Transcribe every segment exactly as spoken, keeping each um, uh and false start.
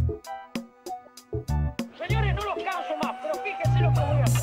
Señores, no los canso más, pero fíjense lo que voy a hacer.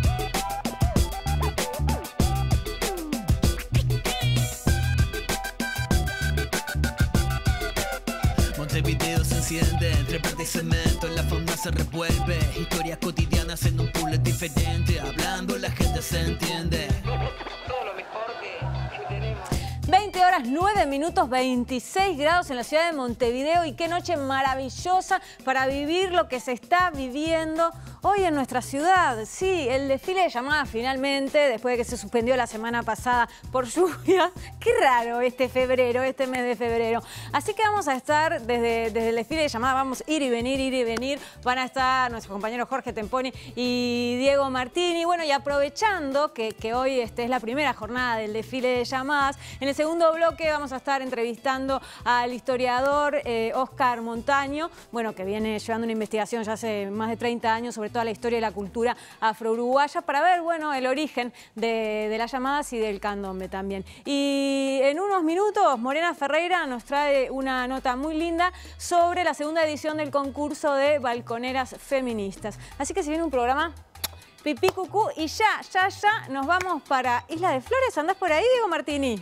Montevideo se enciende, entre verde y cemento, la fauna se revuelve. Historias cotidianas en un puzzle diferente, hablando la gente se entiende. Todo lo mejor que, que tenemos. veinte horas nueve minutos, veintiséis grados en la ciudad de Montevideo, y qué noche maravillosa para vivir lo que se está viviendo hoy en nuestra ciudad. Sí, el desfile de llamadas finalmente, después de que se suspendió la semana pasada por lluvia. Qué raro este febrero, este mes de febrero. Así que vamos a estar desde, desde el desfile de llamadas, vamos a ir y venir, ir y venir. Van a estar nuestros compañeros Jorge Temponi y Diego Martini. Bueno, y aprovechando que, que hoy este, es la primera jornada del desfile de llamadas, en el segundo bloque vamos a estar entrevistando al historiador eh, Oscar Montaño, bueno, que viene llevando una investigación ya hace más de treinta años sobre toda la historia y la cultura afro-uruguaya, para ver, bueno, el origen de, de las llamadas y del candombe también. Y en unos minutos Morena Ferreira nos trae una nota muy linda sobre la segunda edición del concurso de balconeras feministas. Así que se viene un programa pipí cucú, y ya, ya, ya nos vamos para Isla de Flores. ¿Andás por ahí, Diego Martini?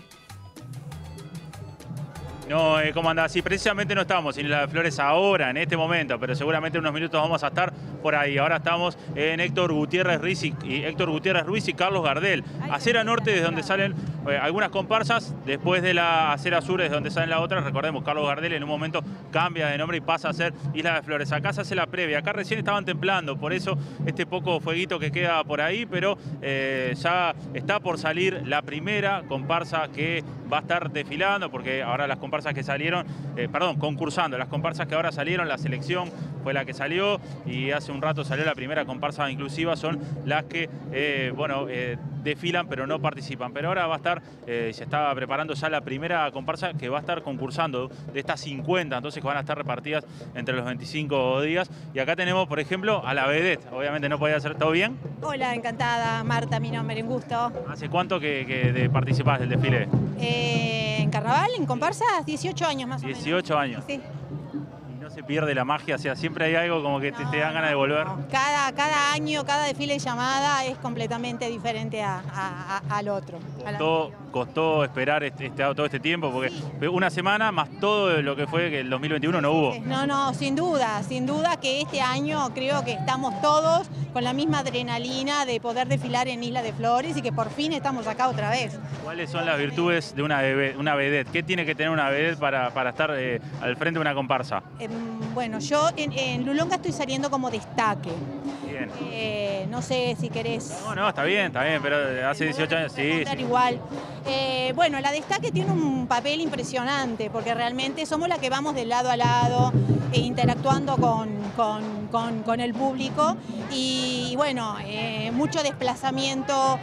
No, eh, ¿cómo andás? Sí, precisamente no estamos en Isla de Flores ahora, en este momento, pero seguramente en unos minutos vamos a estar por ahí. Ahora estamos en Héctor Gutiérrez Ruiz y, y, Héctor Gutiérrez Ruiz y Carlos Gardel. Acera Norte, desde donde salen eh, algunas comparsas, después de la Acera Sur, desde donde salen las otras. Recordemos, Carlos Gardel en un momento cambia de nombre y pasa a ser Isla de Flores. Acá se hace la previa, acá recién estaban templando, por eso este poco fueguito que queda por ahí, pero eh, ya está por salir la primera comparsa que va a estar desfilando, porque ahora las comparsas que salieron, eh, perdón, concursando, las comparsas que ahora salieron, la selección fue la que salió, y hace un rato salió la primera comparsa inclusiva, son las que, eh, bueno, eh, desfilan pero no participan. Pero ahora va a estar, eh, se está preparando ya la primera comparsa que va a estar concursando de estas cincuenta, entonces que van a estar repartidas entre los veinticinco días. Y acá tenemos, por ejemplo, a la vedette, obviamente no podía ser. ¿Todo bien? Hola, encantada, Marta, mi nombre, un gusto. ¿Hace cuánto que, que de participás del desfile? Eh, en carnaval, en comparsas, dieciocho años más o menos. dieciocho años. Sí. Y no se pierde la magia, o sea, siempre hay algo como que te, No, te dan ganas de volver. no. Cada, cada año, cada desfile de llamada es completamente diferente a, a- a- al otro. a la Costó, anterior. costó esperar este, este- todo este tiempo, porque Sí. una semana más todo lo que fue que el dos mil veintiuno no hubo. No, no, sin duda, sin duda que este año creo que estamos todos con la misma adrenalina de poder desfilar en Isla de Flores y que por fin estamos acá otra vez. ¿Cuáles son las virtudes de una, ve- una vedette? ¿Qué tiene que tener una vedette para, para estar eh, al frente de una comparsa? Em, bueno, yo en, en Lulonga estoy saliendo como destaque. Bien. Eh, no sé si querés... No, no, está bien, está bien, pero hace dieciocho años, sí, Contar sí. igual. Eh, bueno, la Destaque tiene un papel impresionante porque realmente somos la que vamos de lado a lado e interactuando con, con- con- con el público y, y bueno, eh, mucho desplazamiento,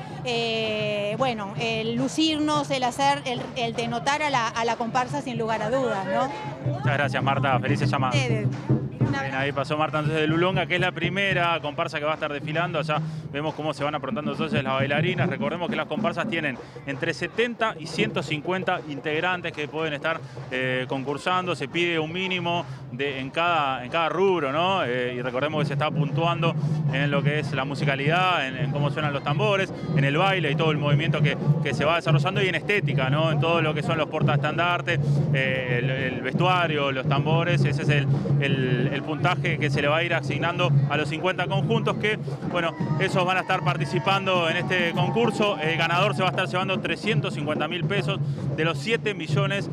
eh, bueno, el lucirnos, el hacer, el, el denotar a la, a la comparsa sin lugar a dudas, ¿no? Muchas gracias, Marta, felices llamadas. Ustedes. Un Bien, ahí pasó Marta entonces de Lulonga, que es la primera comparsa que va a estar desfilando. Allá vemos cómo se van aprontando entonces las bailarinas. Recordemos que las comparsas tienen entre setenta y ciento cincuenta integrantes que pueden estar eh, concursando. Se pide un mínimo de, en, cada, en cada rubro, ¿no? Eh, y recordemos que se está puntuando en lo que es la musicalidad, en, en cómo suenan los tambores, en el baile y todo el movimiento que, que se va desarrollando, y en estética, ¿no? En todo lo que son los portaestandartes, eh, el, el vestuario, los tambores. Ese es el, el, el puntaje que se le va a ir asignando a los cincuenta conjuntos que, bueno, esos van a estar participando en este concurso. El ganador se va a estar llevando trescientos cincuenta mil pesos de los siete millones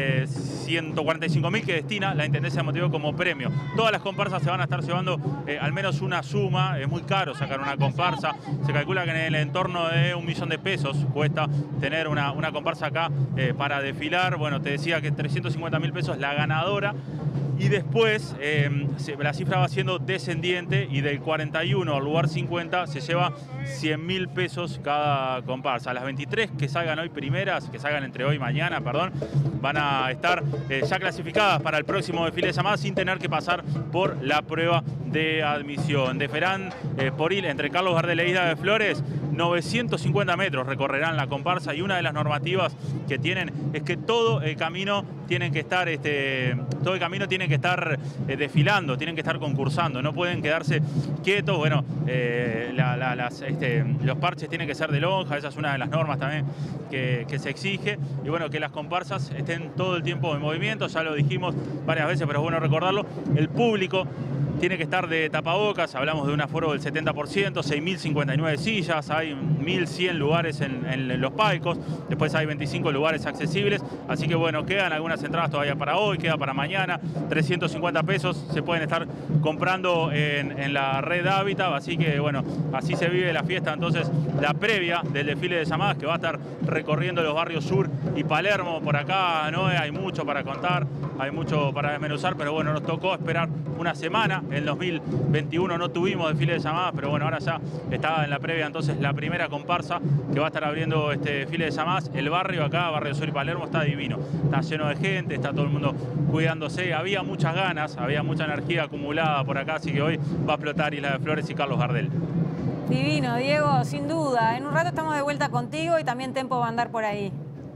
ciento cuarenta y cinco mil que destina la Intendencia de Montevideo como premio. Todas las comparsas se van a estar llevando eh, al menos una suma. Es muy caro sacar una comparsa. Se calcula que en el entorno de un millón de pesos cuesta tener una, una comparsa acá eh, para desfilar. Bueno, te decía que trescientos cincuenta mil pesos la ganadora. Y después eh, se, la cifra va siendo descendiente, y del cuarenta y uno al lugar cincuenta se lleva cien mil pesos cada comparsa. Las veintitrés que salgan hoy primeras, que salgan entre hoy y mañana, perdón, van a estar eh, ya clasificadas para el próximo desfile de llamadas sin tener que pasar por la prueba de admisión. Deferán eh, por ir entre Carlos Gardel e Isla de Flores. novecientos cincuenta metros recorrerán la comparsa, y una de las normativas que tienen es que todo el camino tienen que estar, este, todo el camino tienen que estar eh, desfilando, tienen que estar concursando, no pueden quedarse quietos. Bueno, eh, la, la, las, este, los parches tienen que ser de lonja, esa es una de las normas también que, que se exige. Y bueno, que las comparsas estén todo el tiempo en movimiento, ya lo dijimos varias veces, pero es bueno recordarlo. El público tiene que estar de tapabocas, hablamos de un aforo del setenta por ciento, seis mil cincuenta y nueve sillas, hay mil cien lugares en, en los palcos, después hay veinticinco lugares accesibles, así que bueno, quedan algunas entradas todavía para hoy, queda para mañana, trescientos cincuenta pesos se pueden estar comprando en, en la red Hábitat, así que bueno, así se vive la fiesta. Entonces, la previa del desfile de llamadas, que va a estar recorriendo los barrios Sur y Palermo. Por acá no hay mucho para contar, hay mucho para desmenuzar, pero bueno, nos tocó esperar una semana. En dos mil veintiuno no tuvimos desfile de llamadas, pero bueno, ahora ya está en la previa entonces la primera comparsa que va a estar abriendo este desfile de llamadas. El barrio acá, Barrio Sur y Palermo, está divino, está lleno de gente, está todo el mundo cuidándose. Había muchas ganas, había mucha energía acumulada por acá, así que hoy va a explotar Isla de Flores y Carlos Gardel. Divino, Diego, sin duda. En un rato estamos de vuelta contigo y también Tempo va a andar por ahí.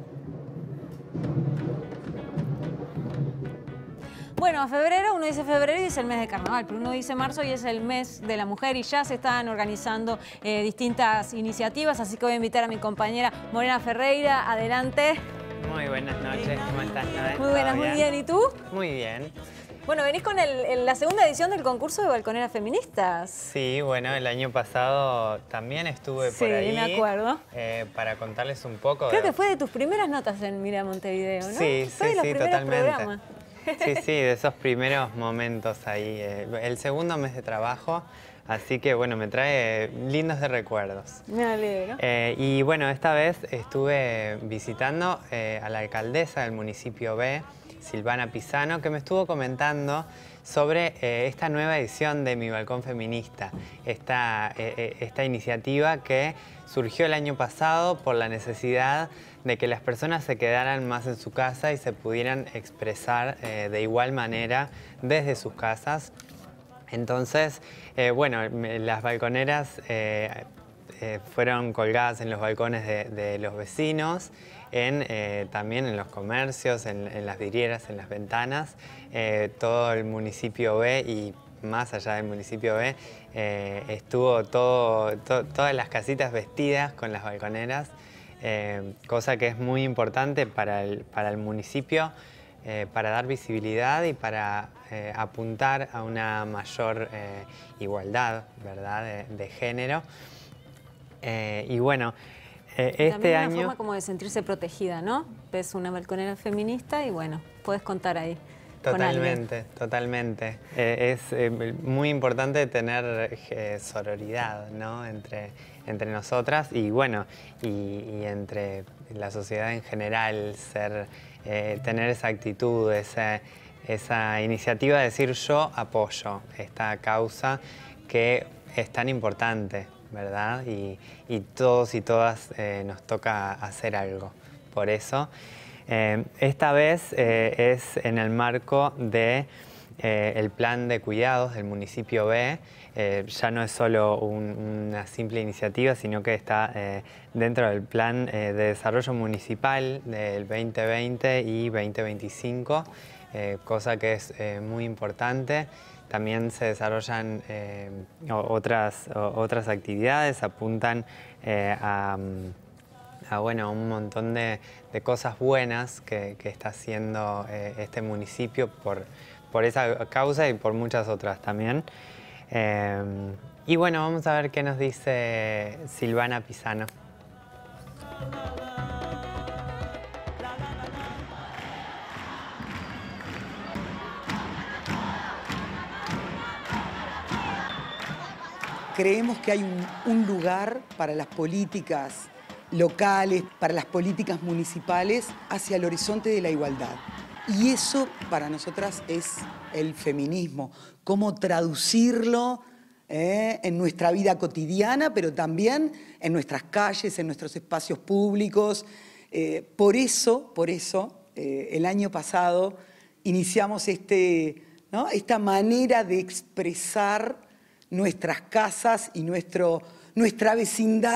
Bueno, febrero, uno dice febrero y es el mes de carnaval, pero uno dice marzo y es el mes de la mujer, y ya se están organizando eh, distintas iniciativas, así que voy a invitar a mi compañera Morena Ferreira. Adelante. Muy buenas noches, ¿cómo estás, Noé? Muy buenas, muy bien. ¿Y tú? Muy bien. Bueno, venís con el, el, la segunda edición del concurso de balconeras feministas. Sí, bueno, el año pasado también estuve sí, por ahí. Sí, me acuerdo. Eh, para contarles un poco. Creo de... que fue de tus primeras notas en Mira Montevideo, ¿no? Sí, fue sí, de los sí, primeros totalmente. Programas. Sí, sí, de esos primeros momentos ahí. Eh, el segundo mes de trabajo, así que bueno, me trae lindos de recuerdos. Me alegro. Eh, y bueno, esta vez estuve visitando eh, a la alcaldesa del municipio B, Silvana Pisano, que me estuvo comentando sobre eh, esta nueva edición de Mi Balcón Feminista, esta, eh, esta iniciativa que surgió el año pasado por la necesidad de que las personas se quedaran más en su casa y se pudieran expresar eh, de igual manera desde sus casas. Entonces, eh, bueno, las balconeras eh, eh, fueron colgadas en los balcones de, de los vecinos, en, eh, también en los comercios, en, en las vidrieras, en las ventanas. Eh, todo el municipio B y más allá del municipio B eh, estuvo todo, to, todas las casitas vestidas con las balconeras, eh, cosa que es muy importante para el, para el municipio, eh, para dar visibilidad y para eh, apuntar a una mayor eh, igualdad, ¿verdad?, de, de género. Eh, y bueno, eh, este también año... una forma como de sentirse protegida, ¿no? Ves una balconera feminista y bueno, puedes contar ahí. Totalmente, totalmente. Eh, es eh, muy importante tener eh, sororidad, ¿no?, entre, entre nosotras y bueno, y, y entre la sociedad en general, ser, eh, tener esa actitud, esa, esa iniciativa de decir yo apoyo esta causa que es tan importante, ¿verdad? Y, y todos y todas eh, nos toca hacer algo por eso. Eh, esta vez eh, es en el marco de eh, el plan de cuidados del municipio B. Eh, ya no es solo un, una simple iniciativa, sino que está eh, dentro del plan eh, de desarrollo municipal del veinte veinte y veinte veinticinco, eh, cosa que es eh, muy importante. También se desarrollan eh, otras, otras actividades, apuntan eh, a... a bueno, un montón de, de cosas buenas que, que está haciendo eh, este municipio por, por esa causa y por muchas otras también. Eh, y bueno, vamos a ver qué nos dice Silvana Pisano. Creemos que hay un, un lugar para las políticas locales, para las políticas municipales, hacia el horizonte de la igualdad. Y eso para nosotras es el feminismo, cómo traducirlo eh, en nuestra vida cotidiana, pero también en nuestras calles, en nuestros espacios públicos. Eh, por eso, por eso eh, el año pasado iniciamos este, ¿no?, esta manera de expresar nuestras casas y nuestro, nuestra vecindad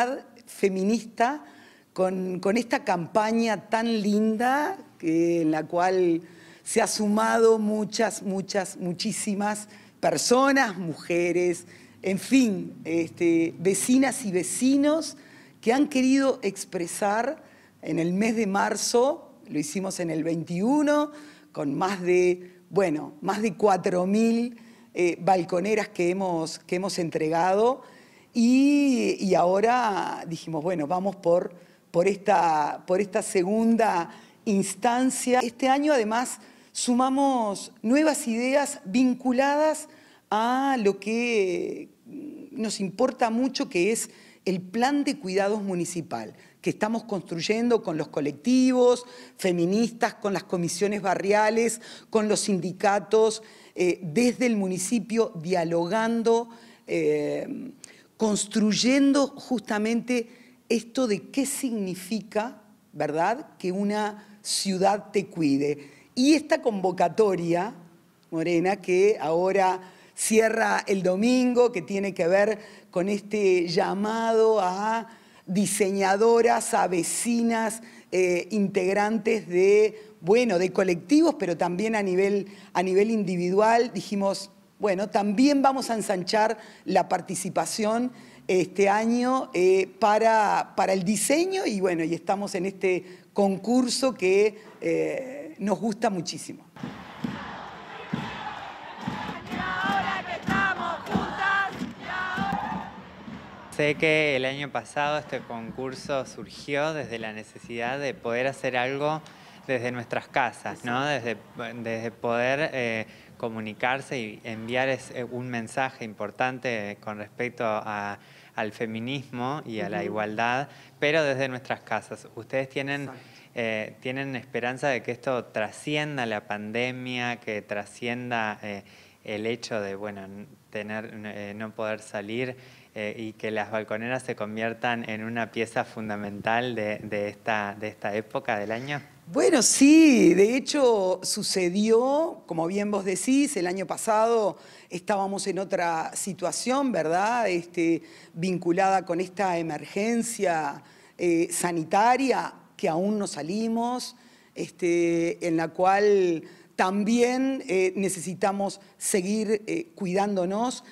feminista con, con esta campaña tan linda que, en la cual se ha sumado muchas, muchas, muchísimas personas, mujeres, en fin, este, vecinas y vecinos que han querido expresar en el mes de marzo, lo hicimos en el veintiuno, con más de, bueno, más de cuatro mil eh, balconeras que hemos, que hemos entregado y, y ahora dijimos, bueno, vamos por, por, esta, por esta segunda instancia. Este año además sumamos nuevas ideas vinculadas a lo que nos importa mucho, que es el plan de cuidados municipal que estamos construyendo con los colectivos feministas, con las comisiones barriales, con los sindicatos, eh, desde el municipio, dialogando, eh, construyendo justamente esto de qué significa, ¿verdad?, que una ciudad te cuide. Y esta convocatoria, Morena, que ahora cierra el domingo, que tiene que ver con este llamado a diseñadoras, a vecinas, eh, integrantes de, bueno, de colectivos, pero también a nivel, a nivel individual. Dijimos, bueno, también vamos a ensanchar la participación este año eh, para, para el diseño y, bueno, y estamos en este concurso que eh, nos gusta muchísimo. Sé que el año pasado este concurso surgió desde la necesidad de poder hacer algo desde nuestras casas, ¿no? Desde, desde poder eh, comunicarse y enviar ese, un mensaje importante con respecto a, al feminismo y a la igualdad, pero desde nuestras casas. Ustedes tienen, eh, tienen esperanza de que esto trascienda la pandemia, que trascienda eh, el hecho de, bueno, tener, eh, no poder salir, Eh, y que las balconeras se conviertan en una pieza fundamental de, de, esta, de esta época del año? Bueno, sí, de hecho sucedió, como bien vos decís, el año pasado estábamos en otra situación, ¿verdad?, este, vinculada con esta emergencia eh, sanitaria que aún no salimos, este, en la cual también eh, necesitamos seguir eh, cuidándonos.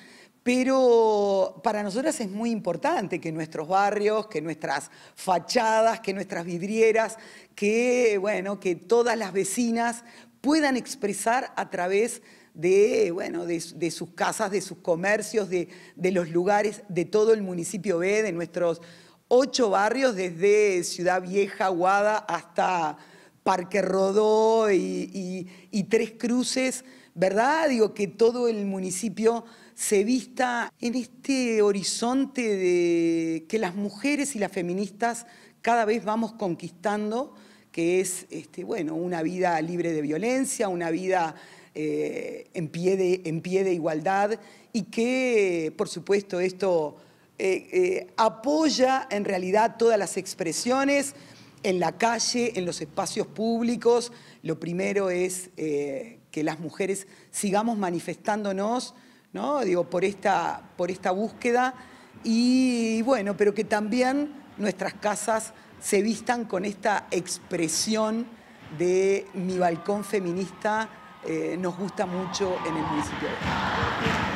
Pero para nosotras es muy importante que nuestros barrios, que nuestras fachadas, que nuestras vidrieras, que, bueno, que todas las vecinas puedan expresar a través de, bueno, de, de sus casas, de sus comercios, de, de los lugares de todo el municipio B, de nuestros ocho barrios, desde Ciudad Vieja, Guada, hasta Parque Rodó y, y, y Tres Cruces, ¿verdad? Digo, que todo el municipio se vista en este horizonte de que las mujeres y las feministas cada vez vamos conquistando, que es este, bueno, una vida libre de violencia, una vida eh, en, pie de, en pie de igualdad, y que, por supuesto, esto eh, eh, apoya en realidad todas las expresiones en la calle, en los espacios públicos. Lo primero es eh, que las mujeres sigamos manifestándonos, ¿no? Digo, por esta, por esta búsqueda, y bueno, pero que también nuestras casas se vistan con esta expresión de mi balcón feminista, eh, nos gusta mucho en el municipio de...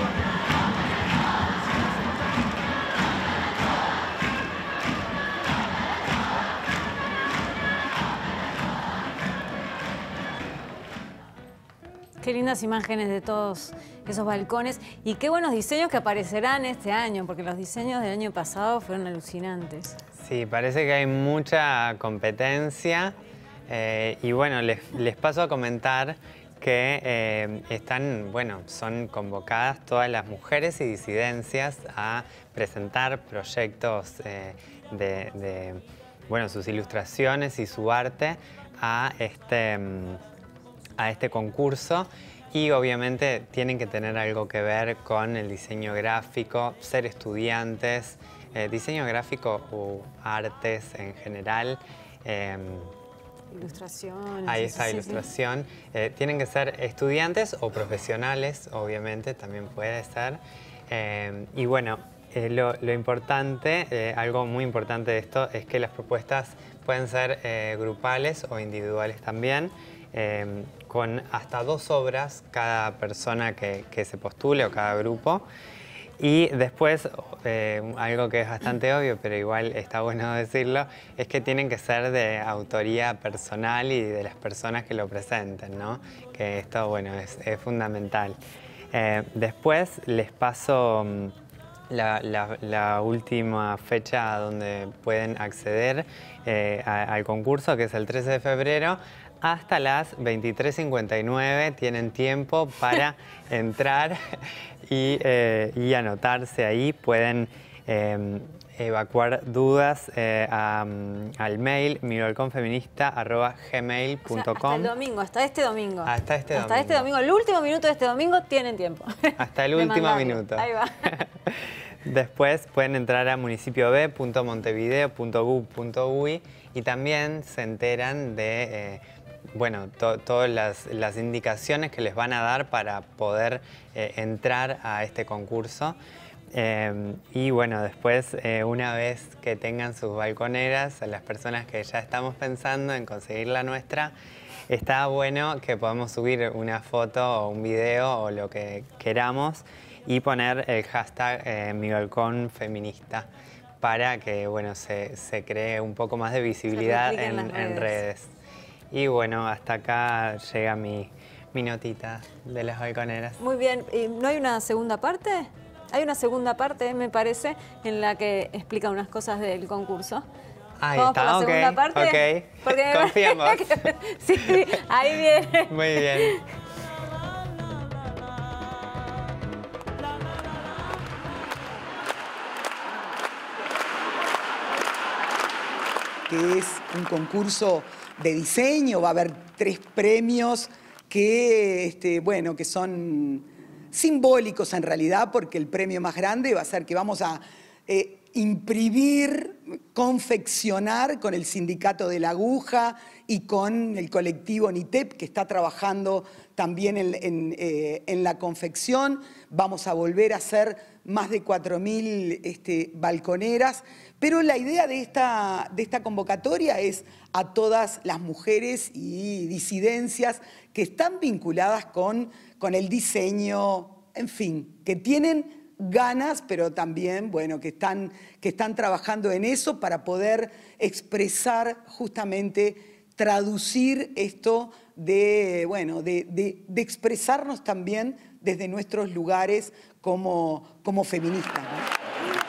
Qué lindas imágenes de todos esos balcones y qué buenos diseños que aparecerán este año, porque los diseños del año pasado fueron alucinantes. Sí, parece que hay mucha competencia eh, y bueno, les, les paso a comentar que eh, están, bueno, son convocadas todas las mujeres y disidencias a presentar proyectos eh, de, de, bueno, sus ilustraciones y su arte a este... a este concurso, y obviamente tienen que tener algo que ver con el diseño gráfico, ser estudiantes, eh, diseño gráfico o artes en general. Eh, Ilustraciones. Ahí está, sí, ilustración. Sí. Eh, tienen que ser estudiantes o profesionales, obviamente, también puede ser. Eh, y bueno, Eh, lo, lo importante, eh, algo muy importante de esto, es que las propuestas pueden ser eh, grupales o individuales también, eh, con hasta dos obras cada persona que, que se postule o cada grupo. Y después, eh, algo que es bastante obvio, pero igual está bueno decirlo, es que tienen que ser de autoría personal y de las personas que lo presenten, ¿no? Que esto, bueno, es, es fundamental. Eh, después les paso la, la, la última fecha donde pueden acceder eh, a, al concurso, que es el trece de febrero. Hasta las veintitrés cincuenta y nueve tienen tiempo para entrar y, eh, y anotarse ahí. Pueden eh, evacuar dudas eh, a, al mail mi balcón feminista arroba gmail punto com. O sea, hasta el domingo, hasta este domingo. Hasta este hasta domingo. este domingo. El último minuto de este domingo tienen tiempo. Hasta el último minuto. Ahí va. Después pueden entrar a municipio b punto montevideo punto gov punto uy y también se enteran de eh, bueno, to, todas las, las indicaciones que les van a dar para poder eh, entrar a este concurso. Eh, y bueno, después, eh, una vez que tengan sus balconeras, a las personas que ya estamos pensando en conseguir la nuestra, está bueno que podamos subir una foto o un video o lo que queramos y poner el hashtag eh, mi balcón feminista para que bueno, se, se cree un poco más de visibilidad en, en, en redes. Y bueno, hasta acá llega mi, mi notita de las balconeras. Muy bien. ¿No hay una segunda parte? Hay una segunda parte, me parece, en la que explica unas cosas del concurso. Ahí ¿Vamos está, por la ok, segunda parte? ok. Porque Confía en vos. Sí, sí, ahí viene. Muy bien. Que es un concurso de diseño, va a haber tres premios que, este, bueno, que son simbólicos en realidad, porque el premio más grande va a ser que vamos a eh, imprimir, confeccionar con el Sindicato de la Aguja y con el colectivo NITEP, que está trabajando también en, en, eh, en la confección. Vamos a volver a hacer más de cuatro mil este, balconeras, pero la idea de esta, de esta convocatoria es a todas las mujeres y disidencias que están vinculadas con, con el diseño, en fin, que tienen ganas, pero también, bueno, que están, que están trabajando en eso para poder expresar justamente, traducir esto de, bueno, de, de, de expresarnos también desde nuestros lugares como, como feministas, ¿no?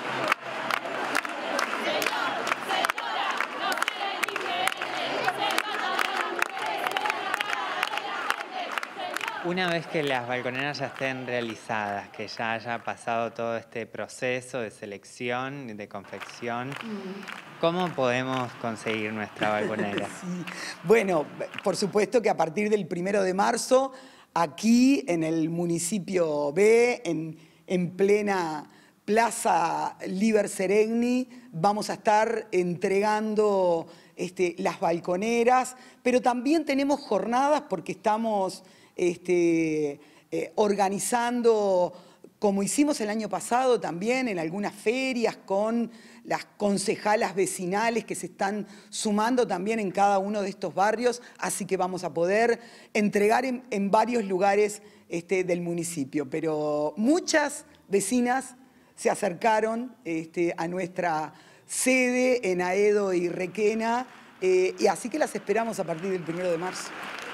Una vez que las balconeras ya estén realizadas, que ya haya pasado todo este proceso de selección, de confección, ¿cómo podemos conseguir nuestra balconera? Sí. Bueno, por supuesto que a partir del primero de marzo, aquí en el municipio B, en, en plena Plaza Liber Seregni, vamos a estar entregando este, las balconeras, pero también tenemos jornadas porque estamos Este, eh, organizando, como hicimos el año pasado también, en algunas ferias con las concejalas vecinales que se están sumando también en cada uno de estos barrios, así que vamos a poder entregar en, en varios lugares este, del municipio. Pero muchas vecinas se acercaron este, a nuestra sede en Aedo y Requena, eh, y así que las esperamos a partir del primero de marzo.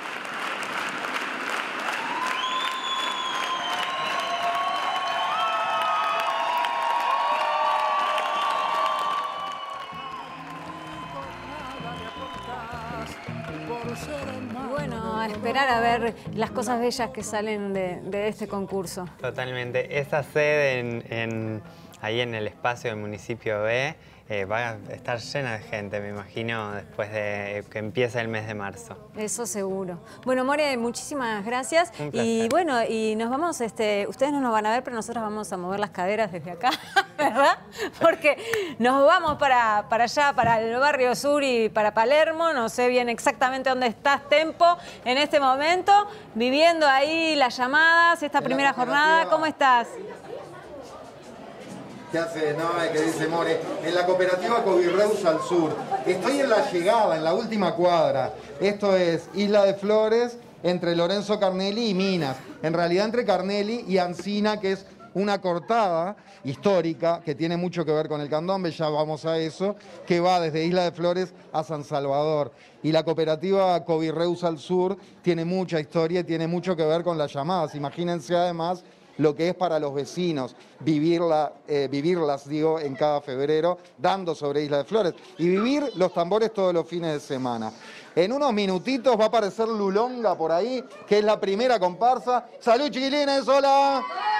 Bueno, a esperar a ver las cosas bellas que salen de, de este concurso. Totalmente. Esa sede en, en, ahí en el espacio del municipio B eh, va a estar llena de gente, me imagino, después de que empiece el mes de marzo. Eso seguro. Bueno, More, muchísimas gracias. Un placer. Y bueno, y nos vamos, este, ustedes no nos van a ver, pero nosotros vamos a mover las caderas desde acá, ¿verdad? Porque nos vamos para, para allá, para el barrio sur y para Palermo. No sé bien exactamente dónde estás, Tempo, en este momento, viviendo ahí las llamadas, esta primera jornada. ¿Cómo estás? ¿Qué hace? No, que dice More. En la cooperativa Covirreus al sur. Estoy en la llegada, en la última cuadra. Esto es Isla de Flores, entre Lorenzo Carnelli y Minas. En realidad entre Carnelli y Ancina, que es una cortada histórica que tiene mucho que ver con el candombe, ya vamos a eso, que va desde Isla de Flores a San Salvador. Y la cooperativa Covirreus al sur tiene mucha historia y tiene mucho que ver con las llamadas. Imagínense además lo que es para los vecinos vivirla, eh, vivirlas, digo, en cada febrero, dando sobre Isla de Flores. Y vivir los tambores todos los fines de semana. En unos minutitos va a aparecer Lulonga por ahí, que es la primera comparsa. ¡Salud, chiquilines! ¡Hola!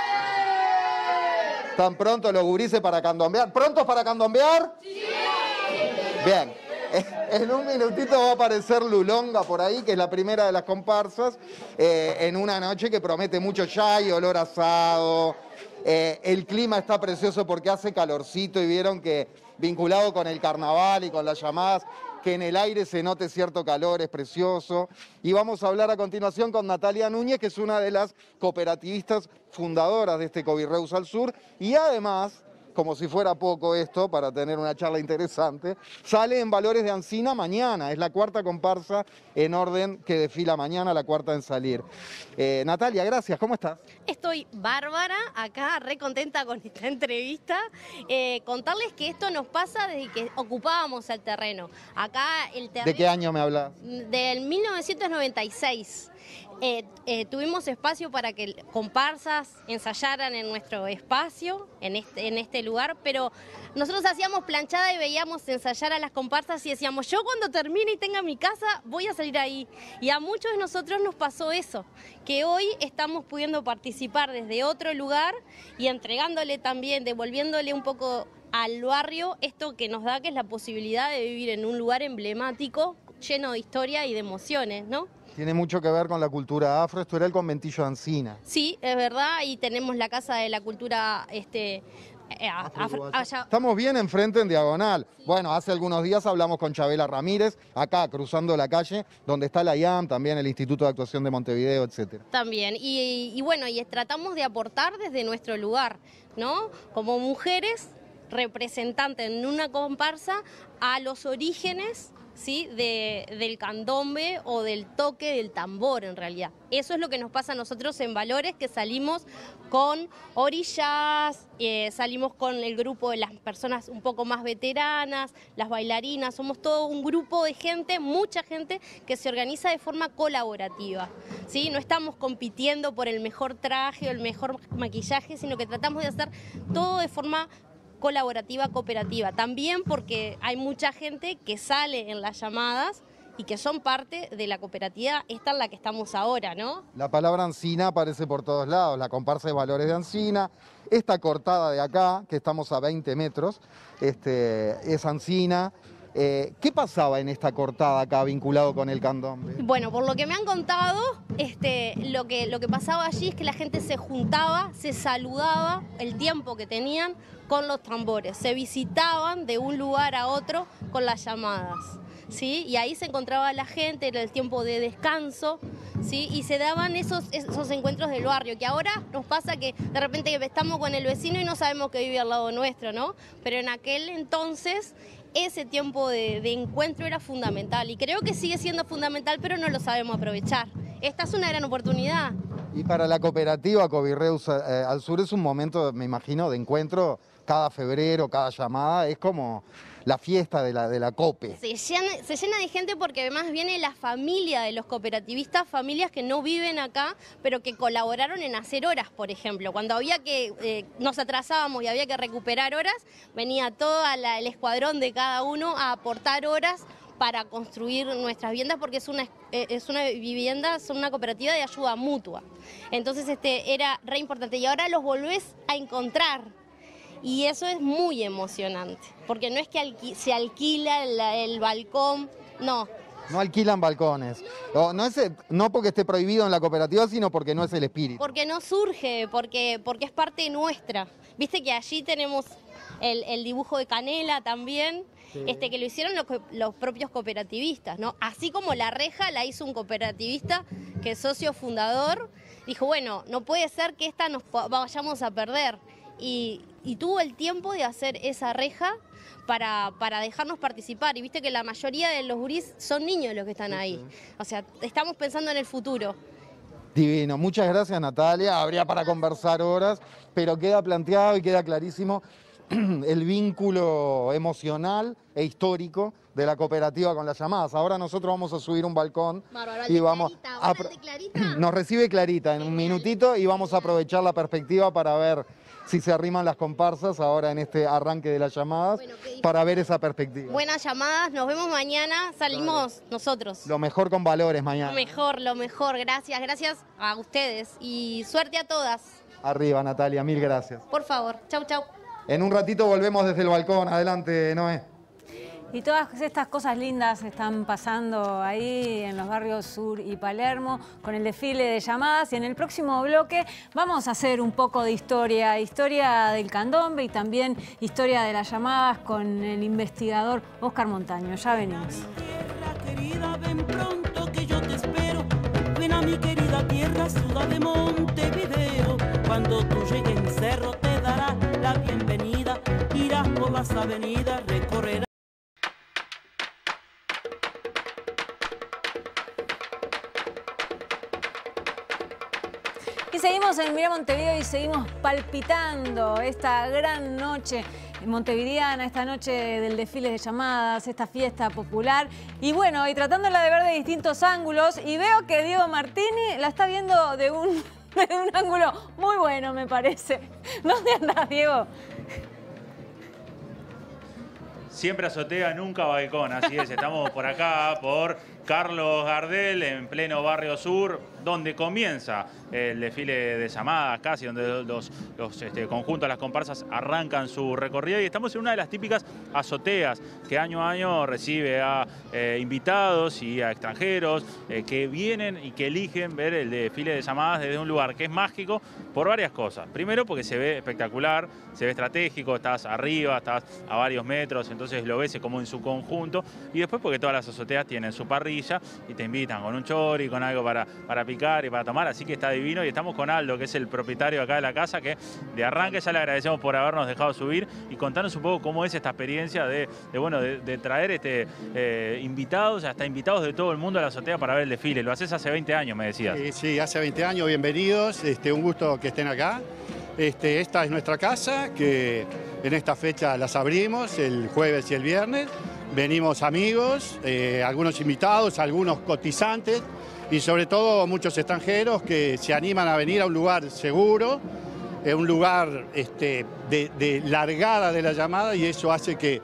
¿Están prontos los gurises para candombear? ¿Prontos para candombear? ¡Sí! Bien. En un minutito va a aparecer Lulonga por ahí, que es la primera de las comparsas, eh, en una noche que promete mucho chai, olor asado. Eh, el clima está precioso porque hace calorcito y vieron que vinculado con el carnaval y con las llamadas, que en el aire se note cierto calor, es precioso. Y vamos a hablar a continuación con Natalia Núñez, que es una de las cooperativistas fundadoras de este Covirreus al sur, y además, como si fuera poco esto, para tener una charla interesante, sale en Valores de Ancina mañana. Es la cuarta comparsa en orden que desfila mañana, la cuarta en salir. Eh, Natalia, gracias. ¿Cómo estás? Estoy bárbara, acá re contenta con esta entrevista. Eh, contarles que esto nos pasa desde que ocupábamos el terreno. Acá el terreno... ¿De qué año me hablas? Del mil novecientos noventa y seis. Eh, eh, tuvimos espacio para que comparsas ensayaran en nuestro espacio, en este, en este lugar, pero nosotros hacíamos planchada y veíamos ensayar a las comparsas y decíamos, yo cuando termine y tenga mi casa voy a salir ahí. Y a muchos de nosotros nos pasó eso, que hoy estamos pudiendo participar desde otro lugar y entregándole también, devolviéndole un poco al barrio esto que nos da, que es la posibilidad de vivir en un lugar emblemático, lleno de historia y de emociones, ¿no? Tiene mucho que ver con la cultura afro. Esto era el conventillo de Ancina. Sí, es verdad, y tenemos la Casa de la Cultura este, eh, afro, allá. Estamos bien enfrente en diagonal. Sí. Bueno, hace algunos días hablamos con Chabela Ramírez, acá cruzando la calle, donde está la I A M, también el Instituto de Actuación de Montevideo, etcétera. También, y, y bueno, y tratamos de aportar desde nuestro lugar, ¿no? Como mujeres representantes en una comparsa a los orígenes, ¿sí? de, del candombe o del toque del tambor en realidad. Eso es lo que nos pasa a nosotros en Valores, que salimos con orillas, eh, salimos con el grupo de las personas un poco más veteranas, las bailarinas, somos todo un grupo de gente, mucha gente que se organiza de forma colaborativa, ¿sí? No estamos compitiendo por el mejor traje o el mejor maquillaje, sino que tratamos de hacer todo de forma colaborativa, cooperativa, también porque hay mucha gente que sale en las llamadas y que son parte de la cooperativa, esta en la que estamos ahora, ¿no? La palabra Ancina aparece por todos lados, la comparsa de Valores de Ancina, esta cortada de acá, que estamos a veinte metros, este, es Ancina. Eh, ¿Qué pasaba en esta cortada acá vinculado con el candombe? Bueno, por lo que me han contado, este, lo que, lo que pasaba allí es que la gente se juntaba, se saludaba el tiempo que tenían con los tambores, se visitaban de un lugar a otro con las llamadas, ¿sí? Y ahí se encontraba la gente, era el tiempo de descanso, ¿sí? Y se daban esos, esos encuentros del barrio, que ahora nos pasa que de repente estamos con el vecino y no sabemos que vive al lado nuestro, ¿no? Pero en aquel entonces ese tiempo de, de encuentro era fundamental y creo que sigue siendo fundamental, pero no lo sabemos aprovechar. Esta es una gran oportunidad. Y para la cooperativa Covirreus eh, al sur es un momento, me imagino, de encuentro cada febrero, cada llamada, es como la fiesta de la, de la COPE. Se llena, se llena de gente porque además viene la familia de los cooperativistas, familias que no viven acá, pero que colaboraron en hacer horas, por ejemplo. Cuando había que, eh, nos atrasábamos y había que recuperar horas, venía todo la, el escuadrón de cada uno a aportar horas para construir nuestras viviendas, porque es una, es una vivienda, son una cooperativa de ayuda mutua. Entonces este, era re importante y ahora los volvés a encontrar. Y eso es muy emocionante, porque no es que alqui se alquila el, el balcón, no. No alquilan balcones, no, no, es, no porque esté prohibido en la cooperativa, sino porque no es el espíritu. Porque no surge, porque, porque es parte nuestra. Viste que allí tenemos el, el dibujo de Canela también, sí. este, que lo hicieron los, los propios cooperativistas, ¿no? Así como la reja la hizo un cooperativista que es socio fundador, dijo, bueno, no puede ser que esta nos vayamos a perder. y, y tuvo el tiempo de hacer esa reja para, para dejarnos participar. Y viste que la mayoría de los gurís son niños los que están ahí. O sea, estamos pensando en el futuro. Divino, muchas gracias Natalia, habría para conversar horas, pero queda planteado y queda clarísimo el vínculo emocional e histórico de la cooperativa con las llamadas. Ahora nosotros vamos a subir un balcón y vamos a... Nos recibe Clarita en un minutito y vamos a aprovechar la perspectiva para ver si se arriman las comparsas ahora en este arranque de las llamadas, bueno, para ver esa perspectiva. Buenas llamadas, nos vemos mañana, salimos vale. nosotros. Lo mejor con valores mañana. Lo mejor, lo mejor, gracias, gracias a ustedes y suerte a todas. Arriba Natalia, mil gracias. Por favor, chau, chau. En un ratito volvemos desde el balcón, adelante Noé. Y todas estas cosas lindas están pasando ahí en los barrios Sur y Palermo con el desfile de llamadas. Y en el próximo bloque vamos a hacer un poco de historia, historia del candombe y también historia de las llamadas con el investigador Oscar Montaño. Ya venimos. Tierra querida, ven pronto que yo te espero. Ven a mi querida tierra, ciudad de Montevideo. Cuando tú llegues en cerro te dará la bienvenida. Irás por las avenidas, recorrerás. Y seguimos en Mirá Montevideo y seguimos palpitando esta gran noche montevideana, esta noche del desfile de llamadas, esta fiesta popular. Y bueno, y tratándola de ver de distintos ángulos, y veo que Diego Martini la está viendo de un, de un ángulo muy bueno, me parece. ¿Dónde andás, Diego? Siempre azotea, nunca balcón, así es. Estamos por acá, por Carlos Gardel, en pleno barrio sur, donde comienza el desfile de llamadas, casi donde los, los este, conjuntos, las comparsas arrancan su recorrido. Y estamos en una de las típicas azoteas que año a año recibe a eh, invitados y a extranjeros eh, que vienen y que eligen ver el desfile de llamadas desde un lugar que es mágico por varias cosas. Primero porque se ve espectacular, se ve estratégico, estás arriba, estás a varios metros, entonces lo ves como en su conjunto. Y después porque todas las azoteas tienen su parrilla y te invitan con un chori, con algo para, para picar y para tomar, así que está divino. Y estamos con Aldo, que es el propietario acá de la casa, que de arranque ya le agradecemos por habernos dejado subir y contarnos un poco cómo es esta experiencia de, de, bueno, de, de traer este, eh, invitados, hasta invitados de todo el mundo a la azotea para ver el desfile. Lo haces hace veinte años, me decías. Sí, sí, hace veinte años, bienvenidos, este, un gusto que estén acá. Este, esta es nuestra casa, que en esta fecha las abrimos el jueves y el viernes. Venimos amigos, eh, algunos invitados, algunos cotizantes y sobre todo muchos extranjeros que se animan a venir a un lugar seguro, eh, un lugar este, de, de largada de la llamada, y eso hace que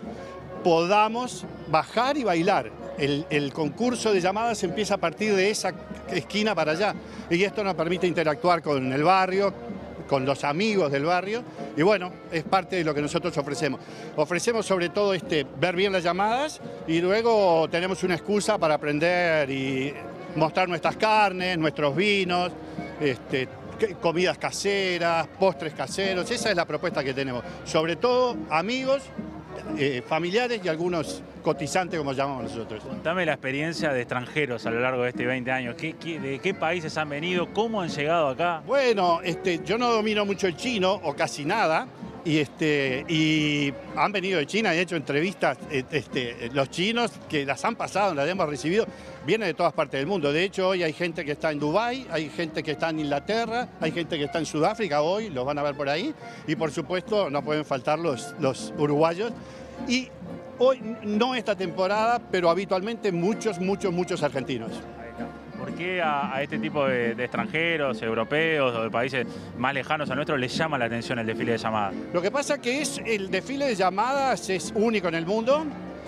podamos bajar y bailar. El, el concurso de llamadas empieza a partir de esa esquina para allá y esto nos permite interactuar con el barrio, con los amigos del barrio, y bueno, es parte de lo que nosotros ofrecemos. Ofrecemos sobre todo este, ver bien las llamadas, y luego tenemos una excusa para aprender y mostrar nuestras carnes, nuestros vinos, este, comidas caseras, postres caseros. Esa es la propuesta que tenemos. Sobre todo amigos, eh, familiares y algunos cotizantes, como llamamos nosotros. Contame la experiencia de extranjeros a lo largo de este veinte años. ¿Qué, qué, ¿De qué países han venido? ¿Cómo han llegado acá? Bueno, este, yo no domino mucho el chino, o casi nada, y, este, y han venido de China, he hecho entrevistas, este, los chinos que las han pasado, las hemos recibido, vienen de todas partes del mundo. De hecho, hoy hay gente que está en Dubái, hay gente que está en Inglaterra, hay gente que está en Sudáfrica hoy, los van a ver por ahí, y por supuesto no pueden faltar los, los uruguayos. Y hoy, no esta temporada, pero habitualmente muchos, muchos, muchos argentinos. ¿Por qué a, a este tipo de, de extranjeros, europeos o de países más lejanos a nuestros les llama la atención el desfile de llamadas? Lo que pasa que es el desfile de llamadas es único en el mundo,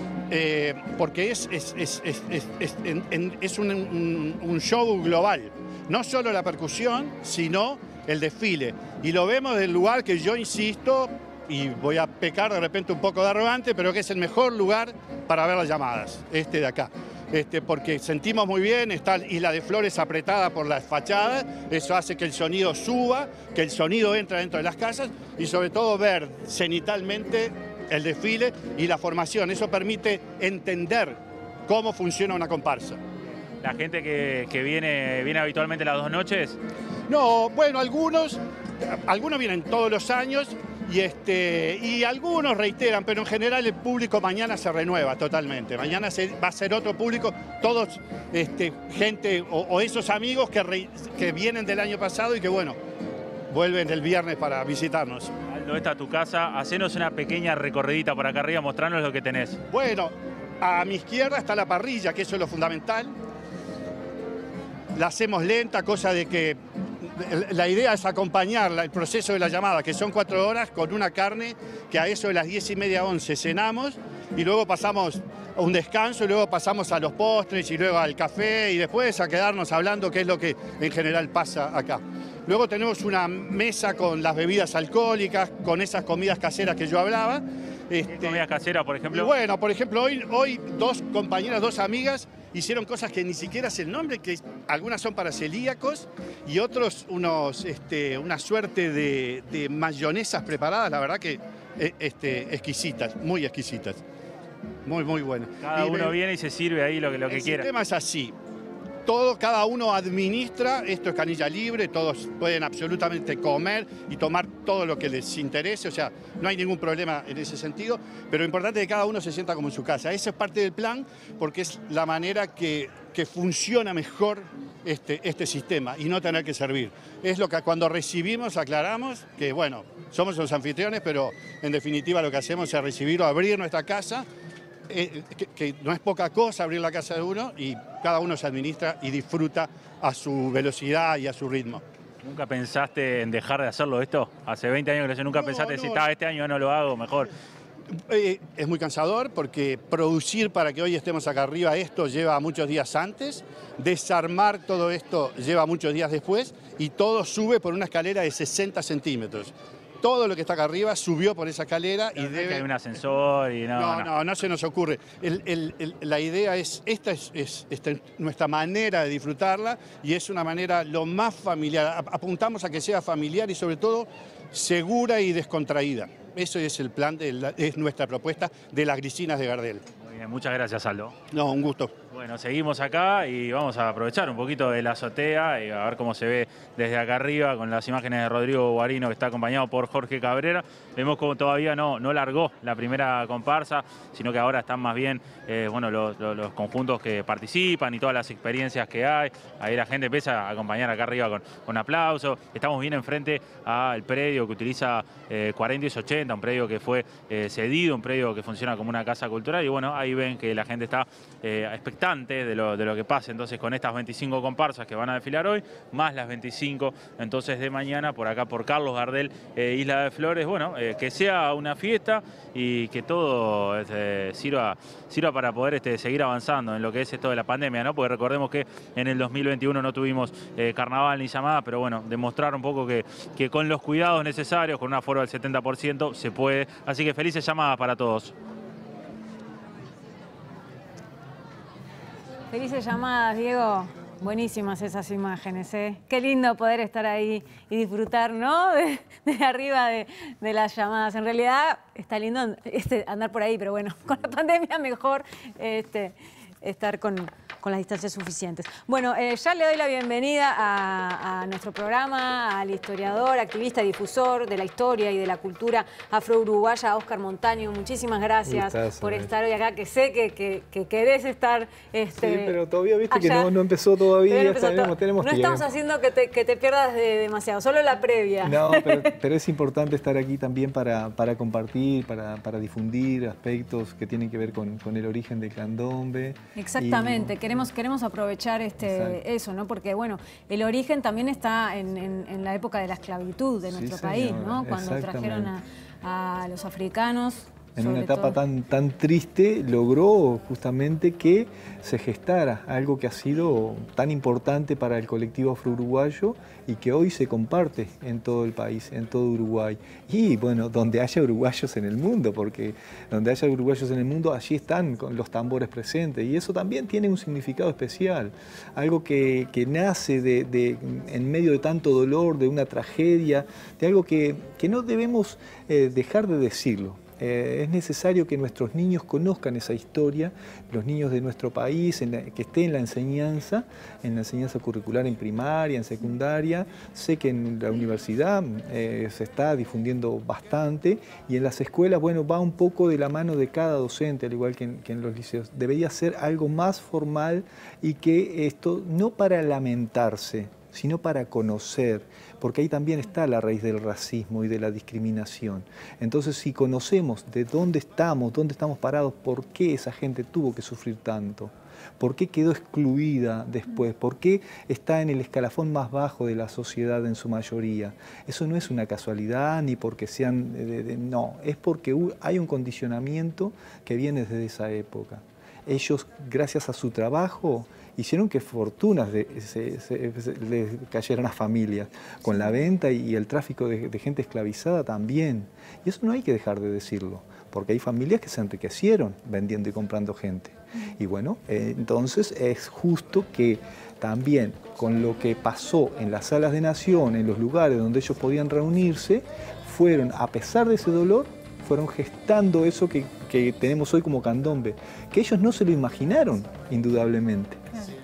eh, porque es, es, es, es, es, es, en, es un, un, un show global. No solo la percusión, sino el desfile. Y lo vemos del lugar que yo insisto, y voy a pecar de repente un poco de arrogante, pero que es el mejor lugar para ver las llamadas, este de acá. Este, porque sentimos muy bien, está Isla de Flores apretada por las fachadas, eso hace que el sonido suba, que el sonido entre dentro de las casas y sobre todo ver cenitalmente el desfile y la formación. Eso permite entender cómo funciona una comparsa. ¿La gente que, que viene, viene habitualmente las dos noches? No, bueno, algunos, algunos vienen todos los años Y, este, y algunos reiteran, pero en general el público mañana se renueva totalmente. Mañana se, va a ser otro público, todos este, gente o, o esos amigos que, re, que vienen del año pasado y que, bueno, vuelven el viernes para visitarnos. Aldo, esta es tu casa. Hacenos una pequeña recorridita por acá arriba, mostrarnos lo que tenés. Bueno, a mi izquierda está la parrilla, que eso es lo fundamental. La hacemos lenta, cosa de que la idea es acompañar el proceso de la llamada, que son cuatro horas, con una carne que a eso de las diez y media, once cenamos y luego pasamos a un descanso y luego pasamos a los postres y luego al café y después a quedarnos hablando, que es lo que en general pasa acá. Luego tenemos una mesa con las bebidas alcohólicas, con esas comidas caseras que yo hablaba. Este, ¿Qué comidas caseras, por ejemplo? Y bueno, por ejemplo, hoy, hoy dos compañeras, dos amigas, hicieron cosas que ni siquiera sé el nombre, que algunas son para celíacos y otros unos, este, una suerte de, de mayonesas preparadas, la verdad que este, exquisitas, muy exquisitas. Muy, muy buenas. Cada y uno me, viene y se sirve ahí lo que, lo que quiera. El sistema es así. Todo, cada uno administra, esto es canilla libre, todos pueden absolutamente comer y tomar todo lo que les interese, o sea, no hay ningún problema en ese sentido, pero lo importante es que cada uno se sienta como en su casa. Esa es parte del plan porque es la manera que, que funciona mejor este, este sistema y no tener que servir. Es lo que cuando recibimos aclaramos que, bueno, somos los anfitriones, pero en definitiva lo que hacemos es recibir o abrir nuestra casa. Eh, que, que no es poca cosa abrir la casa de uno y cada uno se administra y disfruta a su velocidad y a su ritmo. ¿Nunca pensaste en dejar de hacerlo esto? Hace veinte años que lo hice, ¿nunca no, pensaste no, decir, ah, este año no lo hago, mejor? Eh, es muy cansador porque producir para que hoy estemos acá arriba esto lleva muchos días antes, desarmar todo esto lleva muchos días después y todo sube por una escalera de sesenta centímetros. Todo lo que está acá arriba subió por esa escalera y debe... que hay un ascensor y no... No, no, no, no se nos ocurre. El, el, el, la idea es, esta es, es esta es nuestra manera de disfrutarla y es una manera lo más familiar. Apuntamos a que sea familiar y sobre todo segura y descontraída. Eso es el plan, de la, es nuestra propuesta de las Grisinas de Gardel. Muy bien, muchas gracias, Aldo. No, un gusto. Bueno, seguimos acá y vamos a aprovechar un poquito de la azotea y a ver cómo se ve desde acá arriba con las imágenes de Rodrigo Guarino, que está acompañado por Jorge Cabrera. Vemos como todavía no, no largó la primera comparsa, sino que ahora están más bien eh, bueno, los, los, los conjuntos que participan y todas las experiencias que hay. Ahí la gente empieza a acompañar acá arriba con, con aplausos. Estamos bien enfrente al predio que utiliza eh, cuarenta y ochenta, un predio que fue eh, cedido, un predio que funciona como una casa cultural. Y bueno, ahí ven que la gente está eh, expectante De lo, de lo que pase entonces con estas veinticinco comparsas que van a desfilar hoy, más las veinticinco entonces de mañana por acá por Carlos Gardel, eh, Isla de Flores. Bueno, eh, que sea una fiesta y que todo este, sirva, sirva para poder este, seguir avanzando en lo que es esto de la pandemia, ¿no? Porque recordemos que en el dos mil veintiuno no tuvimos eh, carnaval ni llamada, pero bueno, demostrar un poco que, que con los cuidados necesarios, con un aforo del setenta por ciento, se puede. Así que felices llamadas para todos. Felices llamadas, Diego. Buenísimas esas imágenes, ¿eh? Qué lindo poder estar ahí y disfrutar, ¿no? De, de arriba de, de las llamadas. En realidad está lindo este, andar por ahí, pero bueno, con la pandemia mejor este, estar con, con las distancias suficientes. Bueno, eh, ya le doy la bienvenida a, a nuestro programa, al historiador, activista, difusor de la historia y de la cultura afro-uruguaya, Óscar Montaño. Muchísimas gracias Gustazo, por estar hoy acá, que sé que, que, que querés estar... Este, sí, pero todavía viste allá. que no, no empezó todavía, no, empezó tenemos, to tenemos no tiempo. estamos haciendo que te, que te pierdas de demasiado, solo la previa. No, pero, pero es importante estar aquí también para, para compartir, para, para difundir aspectos que tienen que ver con, con el origen del candombe. Exactamente, y, queremos, queremos aprovechar este, eso, ¿no? Porque, bueno, el origen también está en, en, en la época de la esclavitud de nuestro sí, país, señora, ¿no? Cuando trajeron a, a los africanos. En una etapa tan, tan triste, logró justamente que se gestara algo que ha sido tan importante para el colectivo afro-uruguayo y que hoy se comparte en todo el país, en todo Uruguay. Y bueno, donde haya uruguayos en el mundo, porque donde haya uruguayos en el mundo, allí están con los tambores presentes. Y eso también tiene un significado especial, algo que, que nace de, de, en medio de tanto dolor, de una tragedia, de algo que, que no debemos eh, dejar de decirlo. Eh, es necesario que nuestros niños conozcan esa historia, los niños de nuestro país, en la, que esté en la enseñanza, en la enseñanza curricular en primaria, en secundaria. Sé que en la universidad eh, se está difundiendo bastante y en las escuelas, bueno, va un poco de la mano de cada docente, al igual que en, que en los liceos. Debería ser algo más formal y que esto, no para lamentarse, sino para conocer, porque ahí también está la raíz del racismo y de la discriminación. Entonces, si conocemos de dónde estamos, dónde estamos parados, por qué esa gente tuvo que sufrir tanto, por qué quedó excluida después, por qué está en el escalafón más bajo de la sociedad en su mayoría, eso no es una casualidad ni porque sean... De, de, no, es porque hay un condicionamiento que viene desde esa época. Ellos, gracias a su trabajo, hicieron que fortunas de, se, se, se, les cayeran a familias, con la venta y el tráfico de, de gente esclavizada también. Y eso no hay que dejar de decirlo, porque hay familias que se enriquecieron vendiendo y comprando gente. Y bueno, eh, entonces es justo que también con lo que pasó en las salas de nación, en los lugares donde ellos podían reunirse, fueron, a pesar de ese dolor, fueron gestando eso que, que tenemos hoy como candombe, que ellos no se lo imaginaron, indudablemente.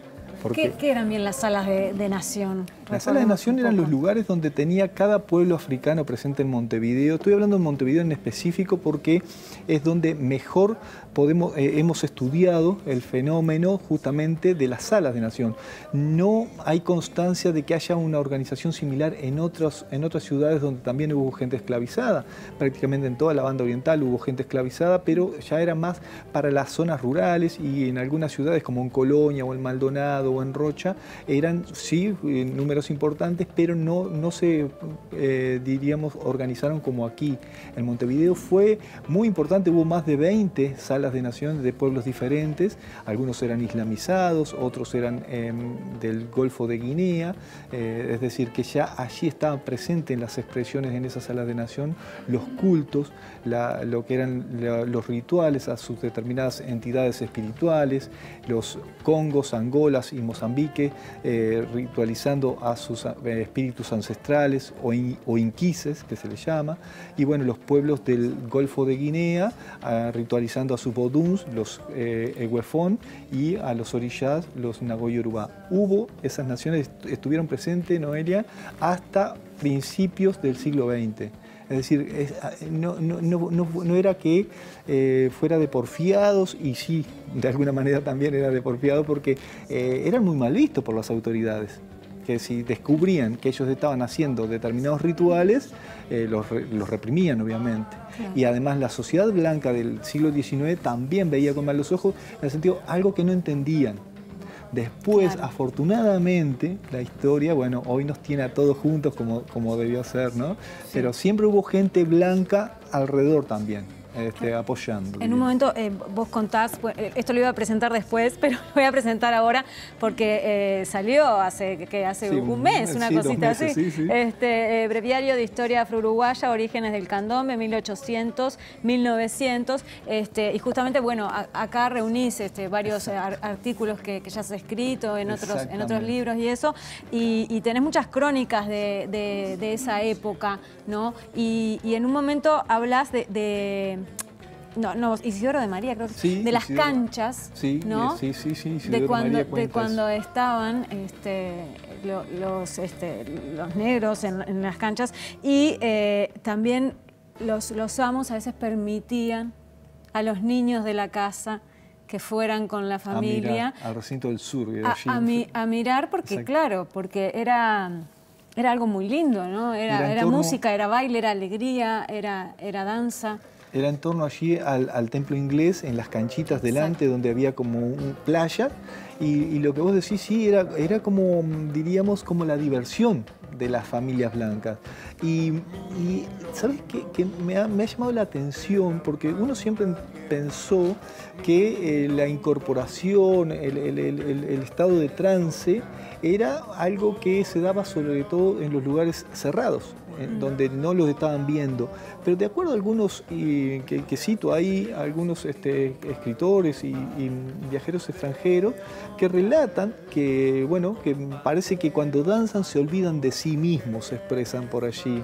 ¿Qué, ¿Qué eran bien las salas de, de nación? Las salas de nación eran los lugares donde tenía cada pueblo africano presente en Montevideo. Estoy hablando de Montevideo en específico porque es donde mejor podemos, eh, hemos estudiado el fenómeno justamente de las salas de nación. No hay constancia de que haya una organización similar en, otros, en otras ciudades donde también hubo gente esclavizada. Prácticamente en toda la banda oriental hubo gente esclavizada, pero ya era más para las zonas rurales y en algunas ciudades como en Colonia o en Maldonado o en Rocha, eran sí números importantes, pero no, no se, eh, diríamos, organizaron como aquí. En Montevideo fue muy importante, hubo más de veinte salas de nación de pueblos diferentes, algunos eran islamizados, otros eran eh, del Golfo de Guinea, eh, es decir, que ya allí estaban presentes en las expresiones en esas salas de nación los cultos, la, lo que eran la, los rituales a sus determinadas entidades espirituales, los Congos, Angolas y Mozambique, eh, ritualizando a sus eh, espíritus ancestrales o, in, o inquises, que se les llama, y bueno, los pueblos del Golfo de Guinea, eh, ritualizando a sus boduns, los eh, Eguefón, y a los orishas, los Nagoy-Yoruba. Hubo, esas naciones estuvieron presentes, Noelia, hasta principios del siglo veinte. Es decir, es, no, no, no, no, no era que eh, fuera de porfiados, y sí, de alguna manera también era de porfiado, porque eh, eran muy mal vistos por las autoridades, que si descubrían que ellos estaban haciendo determinados rituales, eh, los, los reprimían, obviamente. Claro. Y además la sociedad blanca del siglo diecinueve también veía con malos ojos, en el sentido, algo que no entendían. Después, claro, afortunadamente, la historia, bueno, hoy nos tiene a todos juntos como, como debió ser, ¿no? Sí. Pero siempre hubo gente blanca alrededor también. Este, apoyando. En un momento eh, vos contás, esto lo iba a presentar después, pero lo voy a presentar ahora porque eh, salió hace, que hace sí, un mes, una sí, cosita meses, así. Sí, sí. Este, eh, Breviario de Historia Afro-Uruguaya, Orígenes del Candombe, mil ochocientos, mil novecientos. Este, y justamente, bueno, a, acá reunís este, varios ar artículos que, que ya has escrito en otros, en otros libros y eso. Y, y tenés muchas crónicas de, de, de esa época, ¿no? Y, y en un momento hablas de... de No, no, Isidoro de María, creo que sí, de las Isidoro. Canchas, sí, ¿no? Sí, sí, sí, de cuando, de cuando estaban este, lo, los, este, los negros en, en las canchas y eh, también los, los amos a veces permitían a los niños de la casa que fueran con la familia. A mirar, al recinto del sur. A, a, mi, a mirar, porque Exacto. claro, porque era... Era algo muy lindo, ¿no? Era, era, era torno, música, era baile, era alegría, era, era danza. Era en torno allí al, al templo inglés, en las canchitas delante, Exacto. donde había como un playa. Y, y lo que vos decís, sí, era, era como, diríamos, como la diversión de las familias blancas. Y, y ¿sabes qué? Que me ha, me ha llamado la atención, porque uno siempre pensó que eh, la incorporación, el, el, el, el estado de trance, era algo que se daba sobre todo en los lugares cerrados, en donde no los estaban viendo. Pero de acuerdo a algunos, y que, que cito ahí, algunos este, escritores y, y viajeros extranjeros, que relatan que, bueno, que parece que cuando danzan se olvidan de sí mismos, se expresan por allí.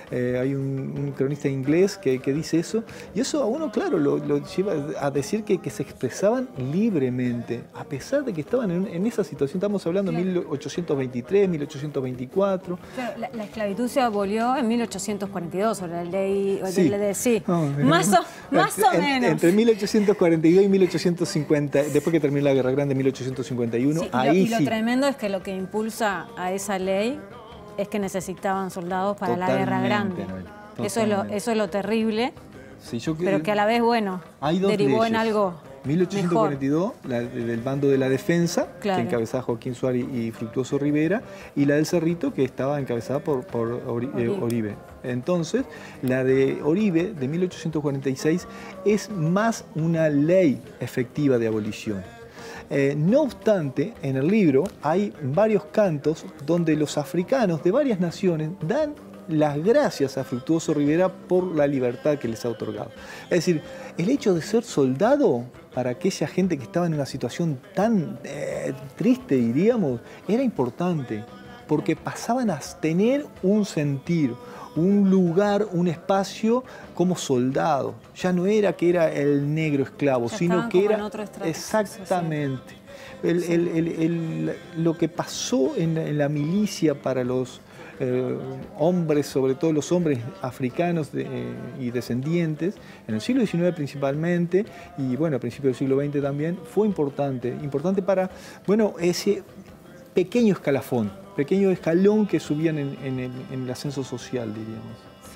Eh, hay un, un cronista inglés que, que dice eso, y eso a uno, claro, lo, lo lleva a decir que, que se expresaban libremente, a pesar de que estaban en, en esa situación. Estamos hablando de claro. mil ochocientos veintitrés, mil ochocientos veinticuatro. Claro, la, la esclavitud se abolió en mil ochocientos cuarenta y dos, sobre la ley sí, de, de, sí. No, más o, más entre, o menos. Entre mil ochocientos cuarenta y dos y mil ochocientos cincuenta, después que terminó la Guerra Grande en mil ochocientos cincuenta y uno, sí, ahí y lo, y lo sí. tremendo es que lo que impulsa a esa ley es que necesitaban soldados para Totalmente, la Guerra Grande. No, eso, es lo, eso es lo terrible, sí, yo que, pero que a la vez, bueno, derivó leyes. en algo mil ochocientos cuarenta y dos, la, del bando de la defensa, claro. que encabezaba Joaquín Suárez y Fructuoso Rivera, y la del Cerrito, que estaba encabezada por, por Ori, eh, Oribe. Entonces, la de Oribe, de mil ochocientos cuarenta y seis, es más una ley efectiva de abolición. Eh, no obstante, en el libro hay varios cantos donde los africanos de varias naciones dan las gracias a Fructuoso Rivera por la libertad que les ha otorgado. Es decir, el hecho de ser soldado para aquella gente que estaba en una situación tan eh, triste, diríamos, era importante, porque pasaban a tener un sentir, un lugar, un espacio como soldado. Ya no era que era el negro esclavo, ya sino que era... Exactamente. El, el, el, el, lo que pasó en, en la milicia para los eh, hombres, sobre todo los hombres africanos de, eh, y descendientes, en el siglo diecinueve principalmente, y bueno, a principios del siglo veinte también, fue importante. Importante para, bueno, ese pequeño escalafón, pequeño escalón que subían en, en, el, en el ascenso social, diríamos.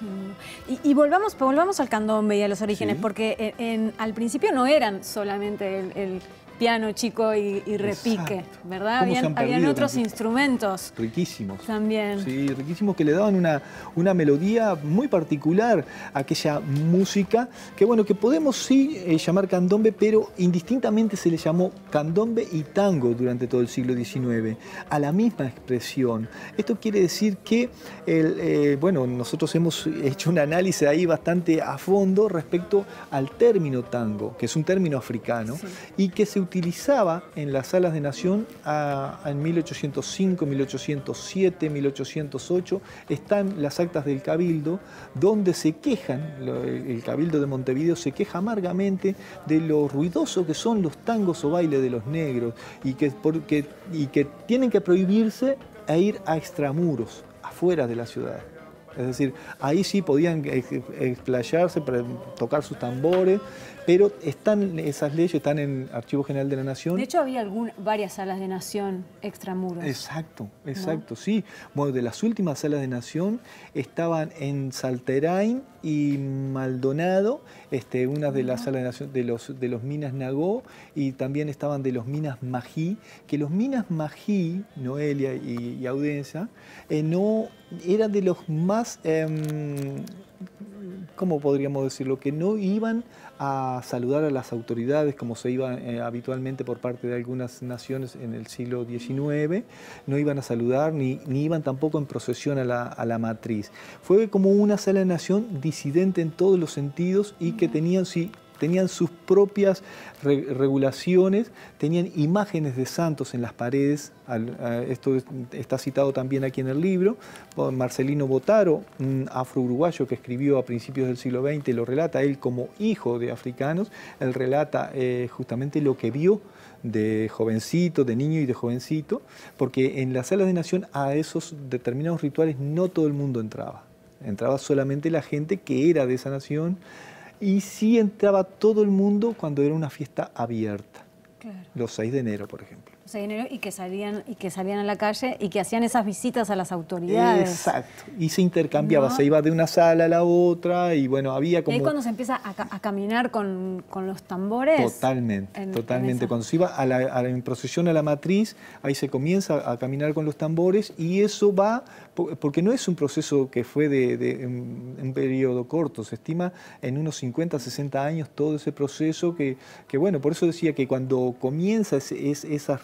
Sí. Y, y volvamos, volvamos al candombe y a los orígenes, sí. porque en, en, al principio no eran solamente el, el piano chico y, y repique, exacto. ¿verdad? Habían, habían otros instrumentos. Riquísimos. También. Sí, riquísimos, que le daban una, una melodía muy particular a aquella música, que bueno, que podemos sí eh, llamar candombe, pero indistintamente se le llamó candombe y tango durante todo el siglo diecinueve, a la misma expresión. Esto quiere decir que, el, eh, bueno, nosotros hemos hecho un análisis ahí bastante a fondo respecto al término tango, que es un término africano, sí. y que se utilizaba en las salas de nación a, a en mil ochocientos cinco, mil ochocientos siete, mil ochocientos ocho. Están las actas del Cabildo, donde se quejan, el Cabildo de Montevideo se queja amargamente de lo ruidoso que son los tangos o bailes de los negros y que, porque, y que tienen que prohibirse e ir a extramuros, afuera de la ciudad. Es decir, ahí sí podían explayarse para tocar sus tambores, pero están esas leyes, están en el Archivo General de la Nación. De hecho, había algún, varias salas de nación extramuros. Exacto, exacto, ¿no? Sí. Bueno, de las últimas salas de nación estaban en Salterain y Maldonado, este, una de las salas de nación de los, de los Minas Nagó, y también estaban de los Minas Magí, que los Minas Magí, Noelia y, y Audencia, eh, no eran de los más, eh, ¿cómo podríamos decirlo? Que no iban a saludar a las autoridades como se iba eh, habitualmente por parte de algunas naciones en el siglo diecinueve, no iban a saludar ni, ni iban tampoco en procesión a la, a la matriz. Fue como una sala de nación disidente en todos los sentidos y que tenían, sí, tenían sus propias re regulaciones, tenían imágenes de santos en las paredes, al, a, esto está citado también aquí en el libro. Marcelino Botaro, un afro-uruguayo que escribió a principios del siglo veinte, lo relata él como hijo de africanos, él relata eh, justamente lo que vio de jovencito, de niño y de jovencito, porque en las salas de nación a esos determinados rituales no todo el mundo entraba, entraba solamente la gente que era de esa nación. Y sí entraba todo el mundo cuando era una fiesta abierta, claro. Los seis de enero, por ejemplo. seis de enero y que salían y que salían a la calle y que hacían esas visitas a las autoridades. Exacto. Y se intercambiaba, ¿no? Se iba de una sala a la otra y bueno, había como... ¿Y ahí cuando se empieza a, a caminar con, con los tambores? Totalmente, en, totalmente. En cuando se iba a la, a la, en procesión a la matriz, ahí se comienza a caminar con los tambores y eso va, porque no es un proceso que fue de, de un, un periodo corto, se estima en unos cincuenta, sesenta años todo ese proceso que, que bueno, por eso decía que cuando comienza ese, es, esa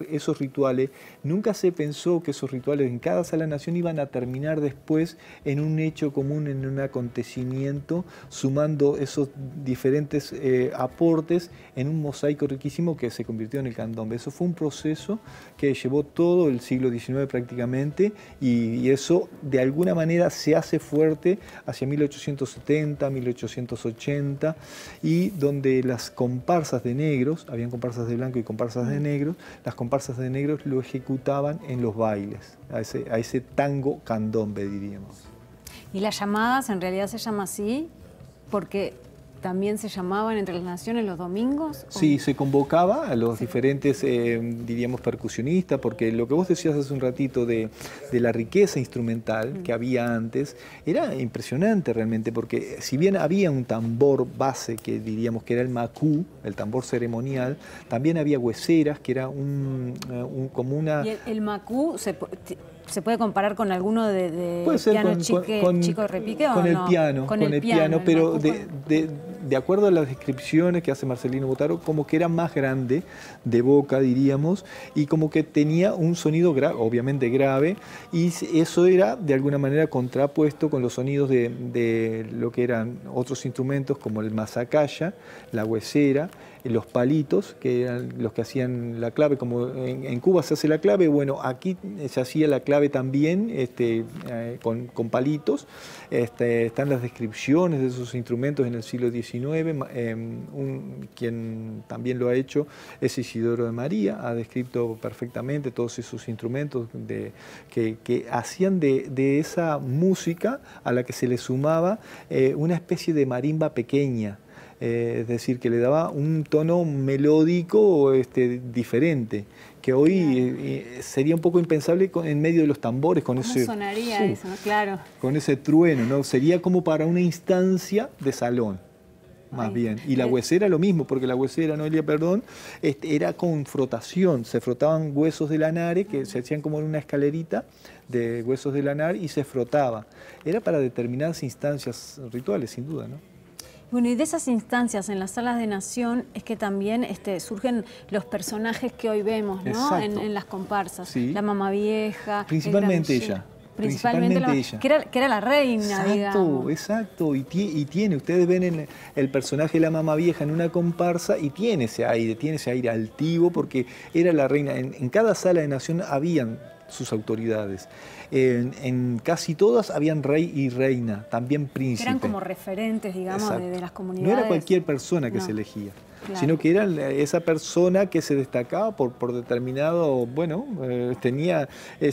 esos rituales, nunca se pensó que esos rituales en cada sala de nación iban a terminar después en un hecho común, en un acontecimiento, sumando esos diferentes eh, aportes en un mosaico riquísimo que se convirtió en el candombe. Eso fue un proceso que llevó todo el siglo diecinueve prácticamente y, y eso de alguna manera se hace fuerte hacia mil ochocientos setenta, mil ochocientos ochenta, y donde las comparsas de negros, habían comparsas de blanco y comparsas de negros, las comparsas de negros lo ejecutaban en los bailes, a ese, a ese tango candombe, diríamos. Y las llamadas en realidad se llama así porque también se llamaban entre las naciones los domingos. ¿O? Sí, se convocaba a los sí. diferentes, eh, diríamos, percusionistas, porque lo que vos decías hace un ratito de, de la riqueza instrumental mm. que había antes, era impresionante realmente, porque si bien había un tambor base, que diríamos que era el macú, el tambor ceremonial, también había hueseras, que era un, un como una... ¿Y el, el macú se, se puede comparar con alguno de, de puede ser piano con, chique, con, chico repique con o el no? piano, con, con el, el piano, piano, el pero macú, de, de, de acuerdo a las descripciones que hace Marcelino Botaro, como que era más grande de boca, diríamos, y como que tenía un sonido grave, obviamente grave, y eso era de alguna manera contrapuesto con los sonidos de, de lo que eran otros instrumentos como el mazacaya, la huesera, los palitos, que eran los que hacían la clave, como en, en Cuba se hace la clave, bueno, aquí se hacía la clave también este, eh, con, con palitos. Este, están las descripciones de esos instrumentos en el siglo diecinueve, eh, un, quien también lo ha hecho es Isidoro de María, ha descrito perfectamente todos esos instrumentos de, que, que hacían de, de esa música a la que se le sumaba eh, una especie de marimba pequeña. Eh, es decir, que le daba un tono melódico este, diferente, que hoy eh, sería un poco impensable con, en medio de los tambores. Con ¿Cómo ese, sonaría uh, eso? ¿No? Claro. Con ese trueno, ¿no? Sería como para una instancia de salón, más Ay, bien. Y la huesera lo mismo, porque la huesera, Noelia, perdón, este, era con frotación. Se frotaban huesos de lanar, que se hacían como en una escalerita de huesos de lanar y se frotaba. Era para determinadas instancias rituales, sin duda, ¿no? Bueno, y de esas instancias en las salas de nación es que también este, surgen los personajes que hoy vemos, ¿no? En, en las comparsas. Sí. La mamá vieja. Principalmente ella. Principalmente, Principalmente la, ella. Que era, que era la reina, exacto, digamos. Exacto, y, y tiene, ustedes ven en el personaje de la mamá vieja en una comparsa y tiene ese aire, tiene ese aire altivo porque era la reina. En, en cada sala de nación habían sus autoridades. En, en casi todas habían rey y reina, también príncipe. Eran como referentes, digamos, de, de las comunidades. No era cualquier persona que no. se elegía. Claro. Sino que era esa persona que se destacaba por, por determinado, bueno, eh, tenía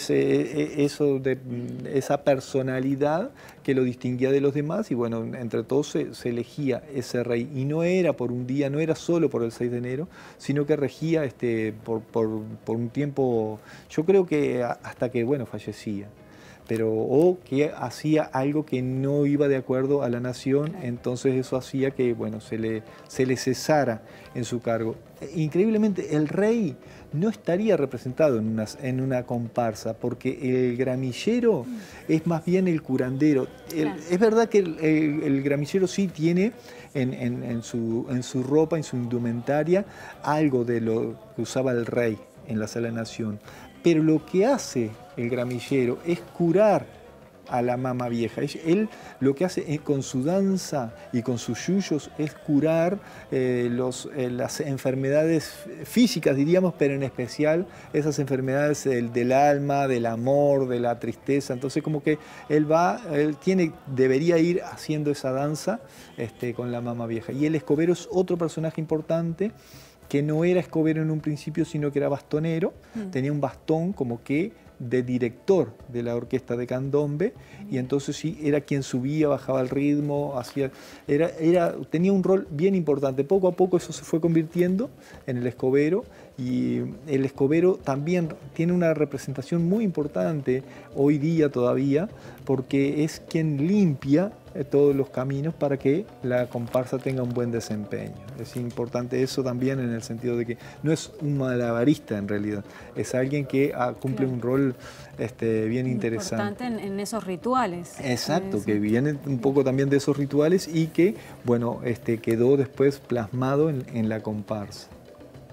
ese, eso de, esa personalidad que lo distinguía de los demás y bueno, entre todos se, se elegía ese rey. Y no era por un día, no era solo por el seis de enero, sino que regía este, por, por, por un tiempo, yo creo que hasta que, bueno, fallecía. Pero o que hacía algo que no iba de acuerdo a la nación, entonces eso hacía que bueno, se, le, se le cesara en su cargo. Increíblemente, el rey no estaría representado en una, en una comparsa, porque el gramillero es más bien el curandero. El, claro. Es verdad que el, el, el gramillero sí tiene en, en, en, su, en su ropa, en su indumentaria, algo de lo que usaba el rey en la sala de nación. Pero lo que hace el gramillero es curar a la mamá vieja. Él lo que hace con su danza y con sus yuyos es curar eh, los, eh, las enfermedades físicas, diríamos, pero en especial esas enfermedades del, del alma, del amor, de la tristeza. Entonces como que él va, él tiene, debería ir haciendo esa danza este, con la mamá vieja. Y el escobero es otro personaje importante que no era escobero en un principio, sino que era bastonero, mm. tenía un bastón como que de director de la orquesta de candombe, mm. y entonces sí, era quien subía, bajaba el ritmo, hacía, era, era, tenía un rol bien importante. Poco a poco eso se fue convirtiendo en el escobero, y el escobero también tiene una representación muy importante hoy día todavía, porque es quien limpia todos los caminos para que la comparsa tenga un buen desempeño. Es importante eso también en el sentido de que no es un malabarista en realidad, es alguien que ah, cumple claro. un rol este, bien interesante. Importante en, en esos rituales. Exacto, que viene un poco también de esos rituales y que, bueno, este, quedó después plasmado en, en la comparsa.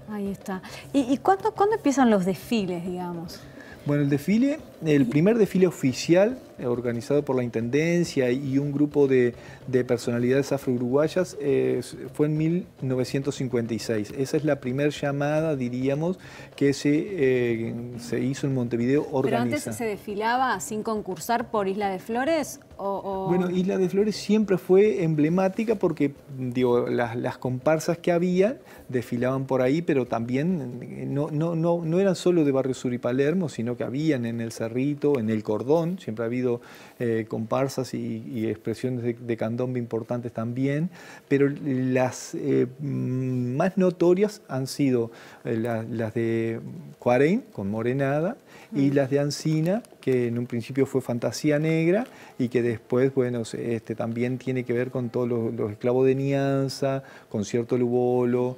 Ahí está. ¿Y, y cuándo, cuándo empiezan los desfiles, digamos? Bueno, el desfile, el primer desfile oficial eh, organizado por la Intendencia y un grupo de, de personalidades afro-uruguayas eh, fue en mil novecientos cincuenta y seis. Esa es la primera llamada, diríamos, que se, eh, se hizo en Montevideo organizada. ¿Pero antes se desfilaba sin concursar por Isla de Flores? O, o... Bueno, Isla de Flores siempre fue emblemática porque digo, las, las comparsas que había desfilaban por ahí, pero también no, no, no, no eran solo de Barrio Sur y Palermo, sino que habían en el Cerrito, en el Cordón, siempre ha habido eh, comparsas y, y expresiones de, de candombe importantes también, pero las eh, más notorias han sido eh, la, las de Cuarén, con Morenada, y las de Ancina, que en un principio fue Fantasía Negra y que después, bueno, este, también tiene que ver con todos los, los esclavos de Nianza, Concierto Lubolo,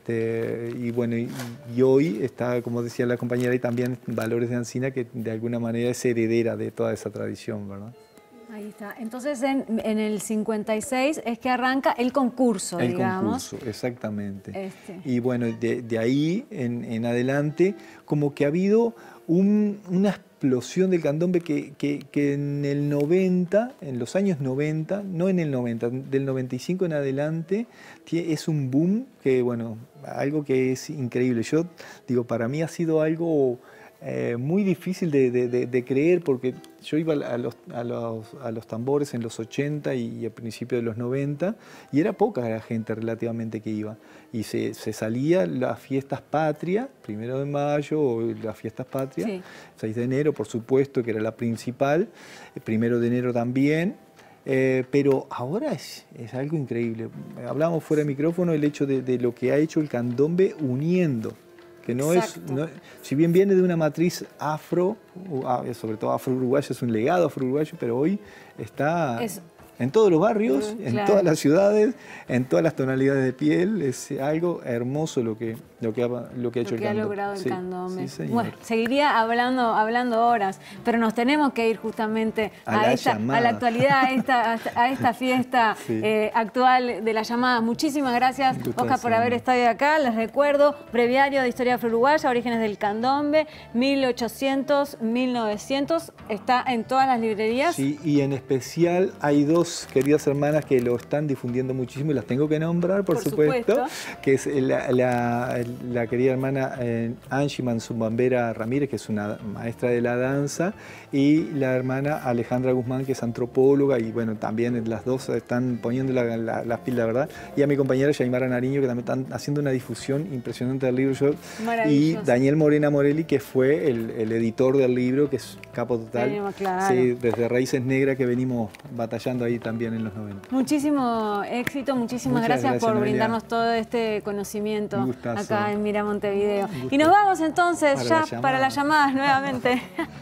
este, y bueno, y, y hoy está, como decía la compañera, y también Valores de Ancina, que de alguna manera es heredera de toda esa tradición, ¿verdad? Ahí está. Entonces, en, en el cincuenta y seis es que arranca el concurso, el digamos. El concurso, exactamente. Este. Y bueno, de, de ahí en, en adelante, como que ha habido un, una explosión del candombe que, que, que en el noventa, en los años noventa, no en el noventa, del noventa y cinco en adelante, es un boom que, bueno, algo que es increíble. Yo digo, para mí ha sido algo eh, muy difícil de, de, de, de creer, porque yo iba a los, a, los, a los tambores en los ochenta y, y a principios de los noventa, y era poca la gente relativamente que iba. Y se, se salía las fiestas patrias, primero de mayo, o las fiestas patrias, sí. seis de enero, por supuesto, que era la principal, primero de enero también. Eh, pero ahora es, es algo increíble. Hablábamos fuera de micrófono el hecho de, de lo que ha hecho el candombe uniendo. Que no es, no, si bien viene de una matriz afro, sobre todo afro-uruguayo, es un legado afro-uruguayo, pero hoy está es, en todos los barrios, mm, en claro. todas las ciudades, en todas las tonalidades de piel. Es algo hermoso lo que, lo que, ha, lo que ha hecho lo que el candombe. ha logrado el sí, candombe. Sí, bueno, seguiría hablando, hablando horas, pero nos tenemos que ir justamente a, a, esta, a la actualidad, a esta, a esta fiesta sí. eh, actual de la llamada. Muchísimas gracias, Oscar, por haber estado acá. Les recuerdo, Breviario de Historia Afro-Uruguaya, Orígenes del Candombe, mil ochocientos a mil novecientos, está en todas las librerías. Sí, y en especial hay dos queridas hermanas que lo están difundiendo muchísimo y las tengo que nombrar, por, por supuesto, supuesto, que es la, la, la querida hermana eh, Angie Manzumbambera Ramírez, que es una maestra de la danza, y la hermana Alejandra Guzmán, que es antropóloga, y bueno, también las dos están poniendo la, la, la pila, ¿verdad? Y a mi compañera Yaimara Nariño, que también están haciendo una difusión impresionante del libro. Yo, y Daniel Morena Morelli, que fue el, el editor del libro, que es capo total. Venimos, claro. Sí, desde Raíces Negras, que venimos batallando ahí también en los noventa. Muchísimo éxito, muchísimas gracias, gracias por Noelia. brindarnos todo este conocimiento acá en Mira Montevideo. Y nos vamos entonces para ya para las llamadas nuevamente.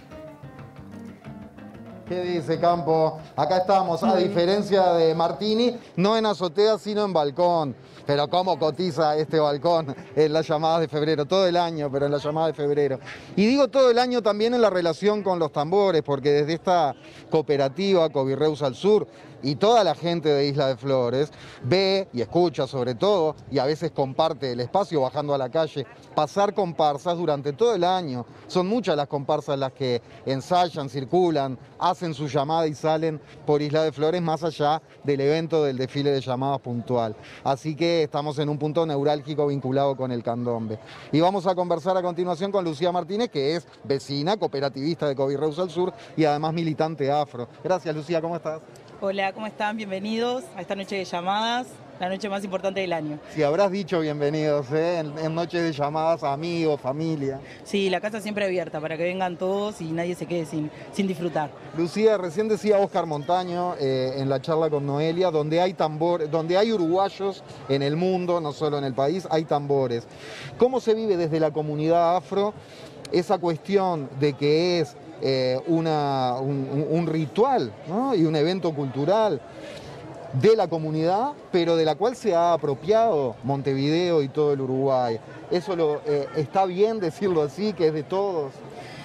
¿Qué dice Campo? Acá estamos, a diferencia de Martini, no en azotea, sino en balcón. Pero cómo cotiza este balcón en las llamadas de febrero, todo el año, pero en las llamadas de febrero. Y digo todo el año también en la relación con los tambores, porque desde esta cooperativa Covirreus al Sur y toda la gente de Isla de Flores ve y escucha sobre todo, y a veces comparte el espacio bajando a la calle, pasar comparsas durante todo el año. Son muchas las comparsas las que ensayan, circulan, hacen su llamada y salen por Isla de Flores, más allá del evento del desfile de llamadas puntual. Así que estamos en un punto neurálgico vinculado con el candombe. Y vamos a conversar a continuación con Lucía Martínez, que es vecina, cooperativista de Covirreus al Sur y además militante afro. Gracias, Lucía, ¿cómo estás? Hola, ¿cómo están? Bienvenidos a esta noche de llamadas, la noche más importante del año. Sí, habrás dicho bienvenidos, ¿eh? En, en noches de llamadas a amigos, familia. Sí, la casa siempre abierta para que vengan todos y nadie se quede sin, sin disfrutar. Lucía, recién decía Oscar Montaño eh, en la charla con Noelia, donde hay tambor, donde hay uruguayos en el mundo, no solo en el país, hay tambores. ¿Cómo se vive desde la comunidad afro esa cuestión de que es Eh, una, un, un ritual, ¿no? Y un evento cultural de la comunidad, pero de la cual se ha apropiado Montevideo y todo el Uruguay? ¿Eso lo, eh, está bien decirlo así, que es de todos?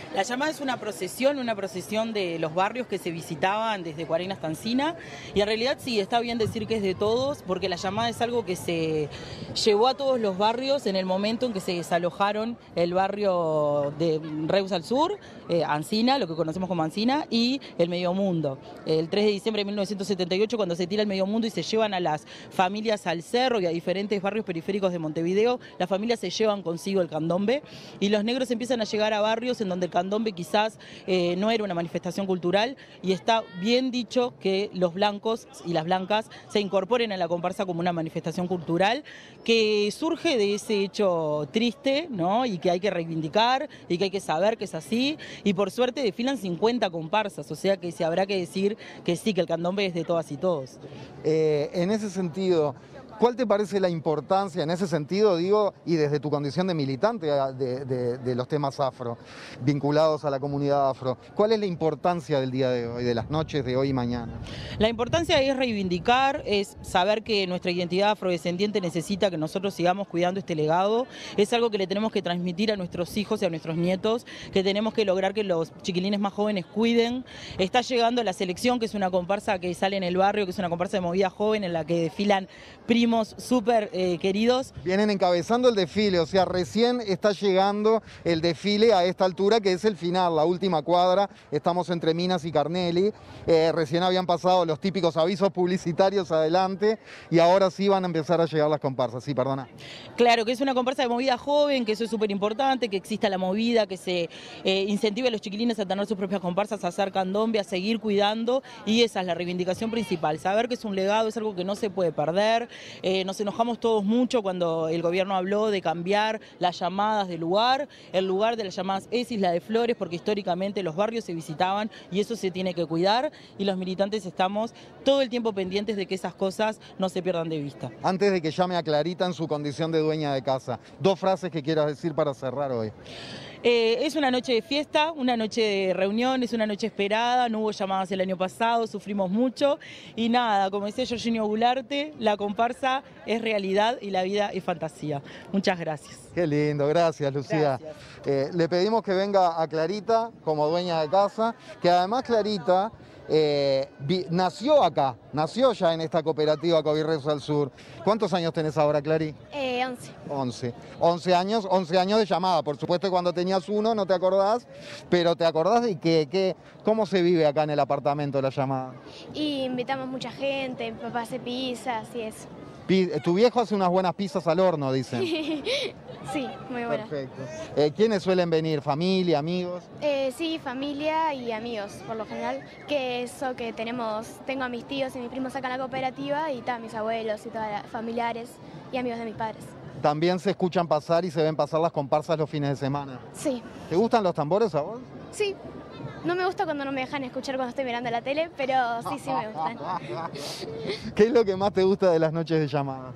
La llamada es una procesión, una procesión de los barrios que se visitaban desde Cuarén hasta Encina, y en realidad sí, está bien decir que es de todos, porque la llamada es algo que se llevó a todos los barrios en el momento en que se desalojaron el barrio de Reus al sur, eh, Encina, lo que conocemos como Encina, y el Medio Mundo. El tres de diciembre de mil novecientos setenta y ocho, cuando se tira el Medio Mundo y se llevan a las familias al cerro y a diferentes barrios periféricos de Montevideo, las familias se llevan consigo el candombe, y los negros empiezan a llegar a barrios en donde el candombe quizás eh, no era una manifestación cultural, y está bien dicho que los blancos y las blancas se incorporen a la comparsa como una manifestación cultural que surge de ese hecho triste, ¿no? Y que hay que reivindicar y que hay que saber que es así, y por suerte desfilan cincuenta comparsas, o sea que se habrá que decir que sí, que el candombe es de todas y todos. Eh, en ese sentido, ¿cuál te parece la importancia, en ese sentido, digo, y desde tu condición de militante de, de, de los temas afro, vinculados a la comunidad afro, cuál es la importancia del día de hoy, de las noches de hoy y mañana? La importancia es reivindicar, es saber que nuestra identidad afrodescendiente necesita que nosotros sigamos cuidando este legado, es algo que le tenemos que transmitir a nuestros hijos y a nuestros nietos, que tenemos que lograr que los chiquilines más jóvenes cuiden. Está llegando la selección, que es una comparsa que sale en el barrio, que es una comparsa de movida joven en la que desfilan primos súper eh, queridos. Vienen encabezando el desfile, o sea, recién está llegando el desfile a esta altura, que es el final, la última cuadra. Estamos entre Minas y Carnelli. Eh, recién habían pasado los típicos avisos publicitarios adelante, y ahora sí van a empezar a llegar las comparsas. Sí, perdona. Claro, que es una comparsa de movida joven, que eso es súper importante, que exista la movida, que se eh, incentive a los chiquilines a tener sus propias comparsas, a hacer candombe, a seguir cuidando, y esa es la reivindicación principal, saber que es un legado, es algo que no se puede perder. Eh, nos enojamos todos mucho cuando el gobierno habló de cambiar las llamadas de lugar. El lugar de las llamadas es Isla de Flores, porque históricamente los barrios se visitaban y eso se tiene que cuidar, y los militantes estamos todo el tiempo pendientes de que esas cosas no se pierdan de vista. Antes de que llame a Clarita en su condición de dueña de casa, dos frases que quieras decir para cerrar hoy. Eh, es una noche de fiesta, una noche de reunión, es una noche esperada, no hubo llamadas el año pasado, sufrimos mucho, y nada, como decía Georgino Goularte, la comparsa es realidad y la vida es fantasía. Muchas gracias. Qué lindo, gracias Lucía. Gracias. Eh, le pedimos que venga a Clarita como dueña de casa, que además Clarita eh, vi, nació acá, nació ya en esta cooperativa Covirreus al Sur. ¿Cuántos años tenés ahora, Clary? Eh, once. once. once años, once años de llamada. Por supuesto, cuando tenías uno no te acordás, pero ¿te acordás de qué, qué, cómo se vive acá en el apartamento la llamada? Y invitamos mucha gente, mi papá hace pizzas y eso. Tu viejo hace unas buenas pizzas al horno, dicen. Sí, muy buena. Perfecto. Eh, ¿Quiénes suelen venir? ¿Familia, amigos? Eh, sí, familia y amigos, por lo general. Que eso que tenemos, tengo a mis tíos y mis primos acá en la cooperativa, y ta, mis abuelos y todas las familiares y amigos de mis padres. También se escuchan pasar y se ven pasar las comparsas los fines de semana. Sí. ¿Te gustan los tambores a vos? Sí. No me gusta cuando no me dejan escuchar cuando estoy mirando la tele, pero sí, sí me gustan. ¿Qué es lo que más te gusta de las noches de llamadas?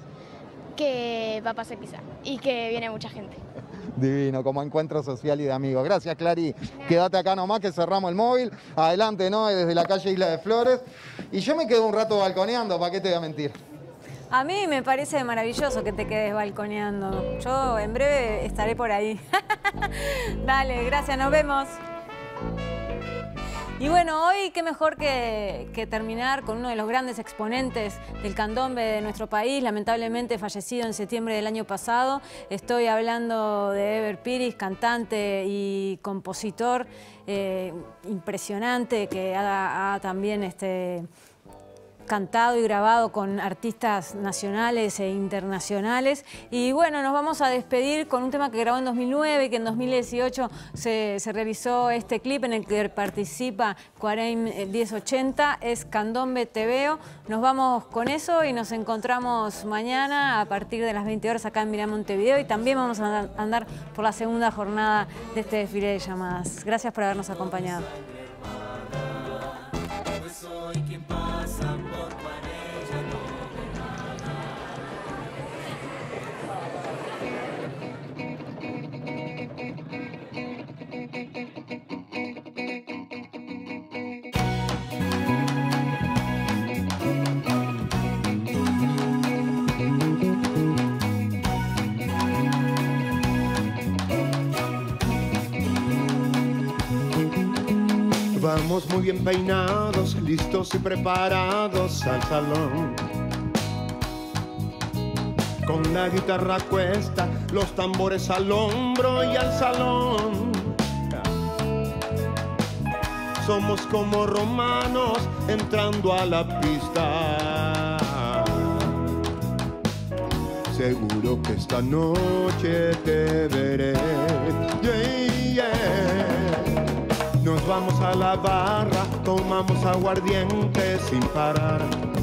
Que papá hace pizza y que viene mucha gente. Divino, como encuentro social y de amigos. Gracias, Clary. Quédate acá nomás que cerramos el móvil. Adelante, ¿no? Desde la calle Isla de Flores. Y yo me quedo un rato balconeando, ¿para qué te voy a mentir? A mí me parece maravilloso que te quedes balconeando. Yo en breve estaré por ahí. Dale, gracias, nos vemos. Y bueno, hoy qué mejor que, que terminar con uno de los grandes exponentes del candombe de nuestro país, lamentablemente fallecido en septiembre del año pasado. Estoy hablando de Ever Piris, cantante y compositor eh, impresionante, que ha, ha también este, cantado y grabado con artistas nacionales e internacionales. Y bueno, nos vamos a despedir con un tema que grabó en dos mil nueve y que en dos mil dieciocho se, se realizó este clip en el que participa Cuarén diez ochenta, es Candombe Te Veo. Nos vamos con eso y nos encontramos mañana a partir de las veinte horas acá en Mirá Montevideo, y también vamos a andar por la segunda jornada de este desfile de llamadas. Gracias por habernos acompañado. Vamos muy bien peinados, listos y preparados al salón. Con la guitarra a cuesta, los tambores al hombro y al salón. Somos como romanos entrando a la pista. Seguro que esta noche te veré. Yeah, yeah. Nos vamos a la barra, tomamos aguardiente sin parar.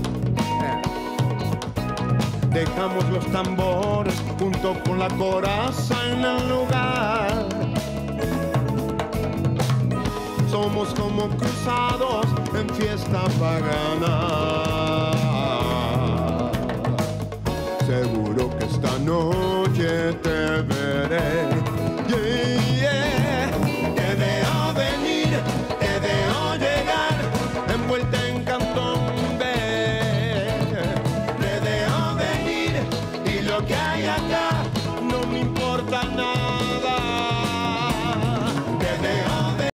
Dejamos los tambores junto con la coraza en el lugar. Somos como cruzados en fiesta pagana. Seguro que esta noche te veré. Yeah, yeah. Te veo venir, te veo llegar, envuelta en candombe. Te veo venir y lo que hay acá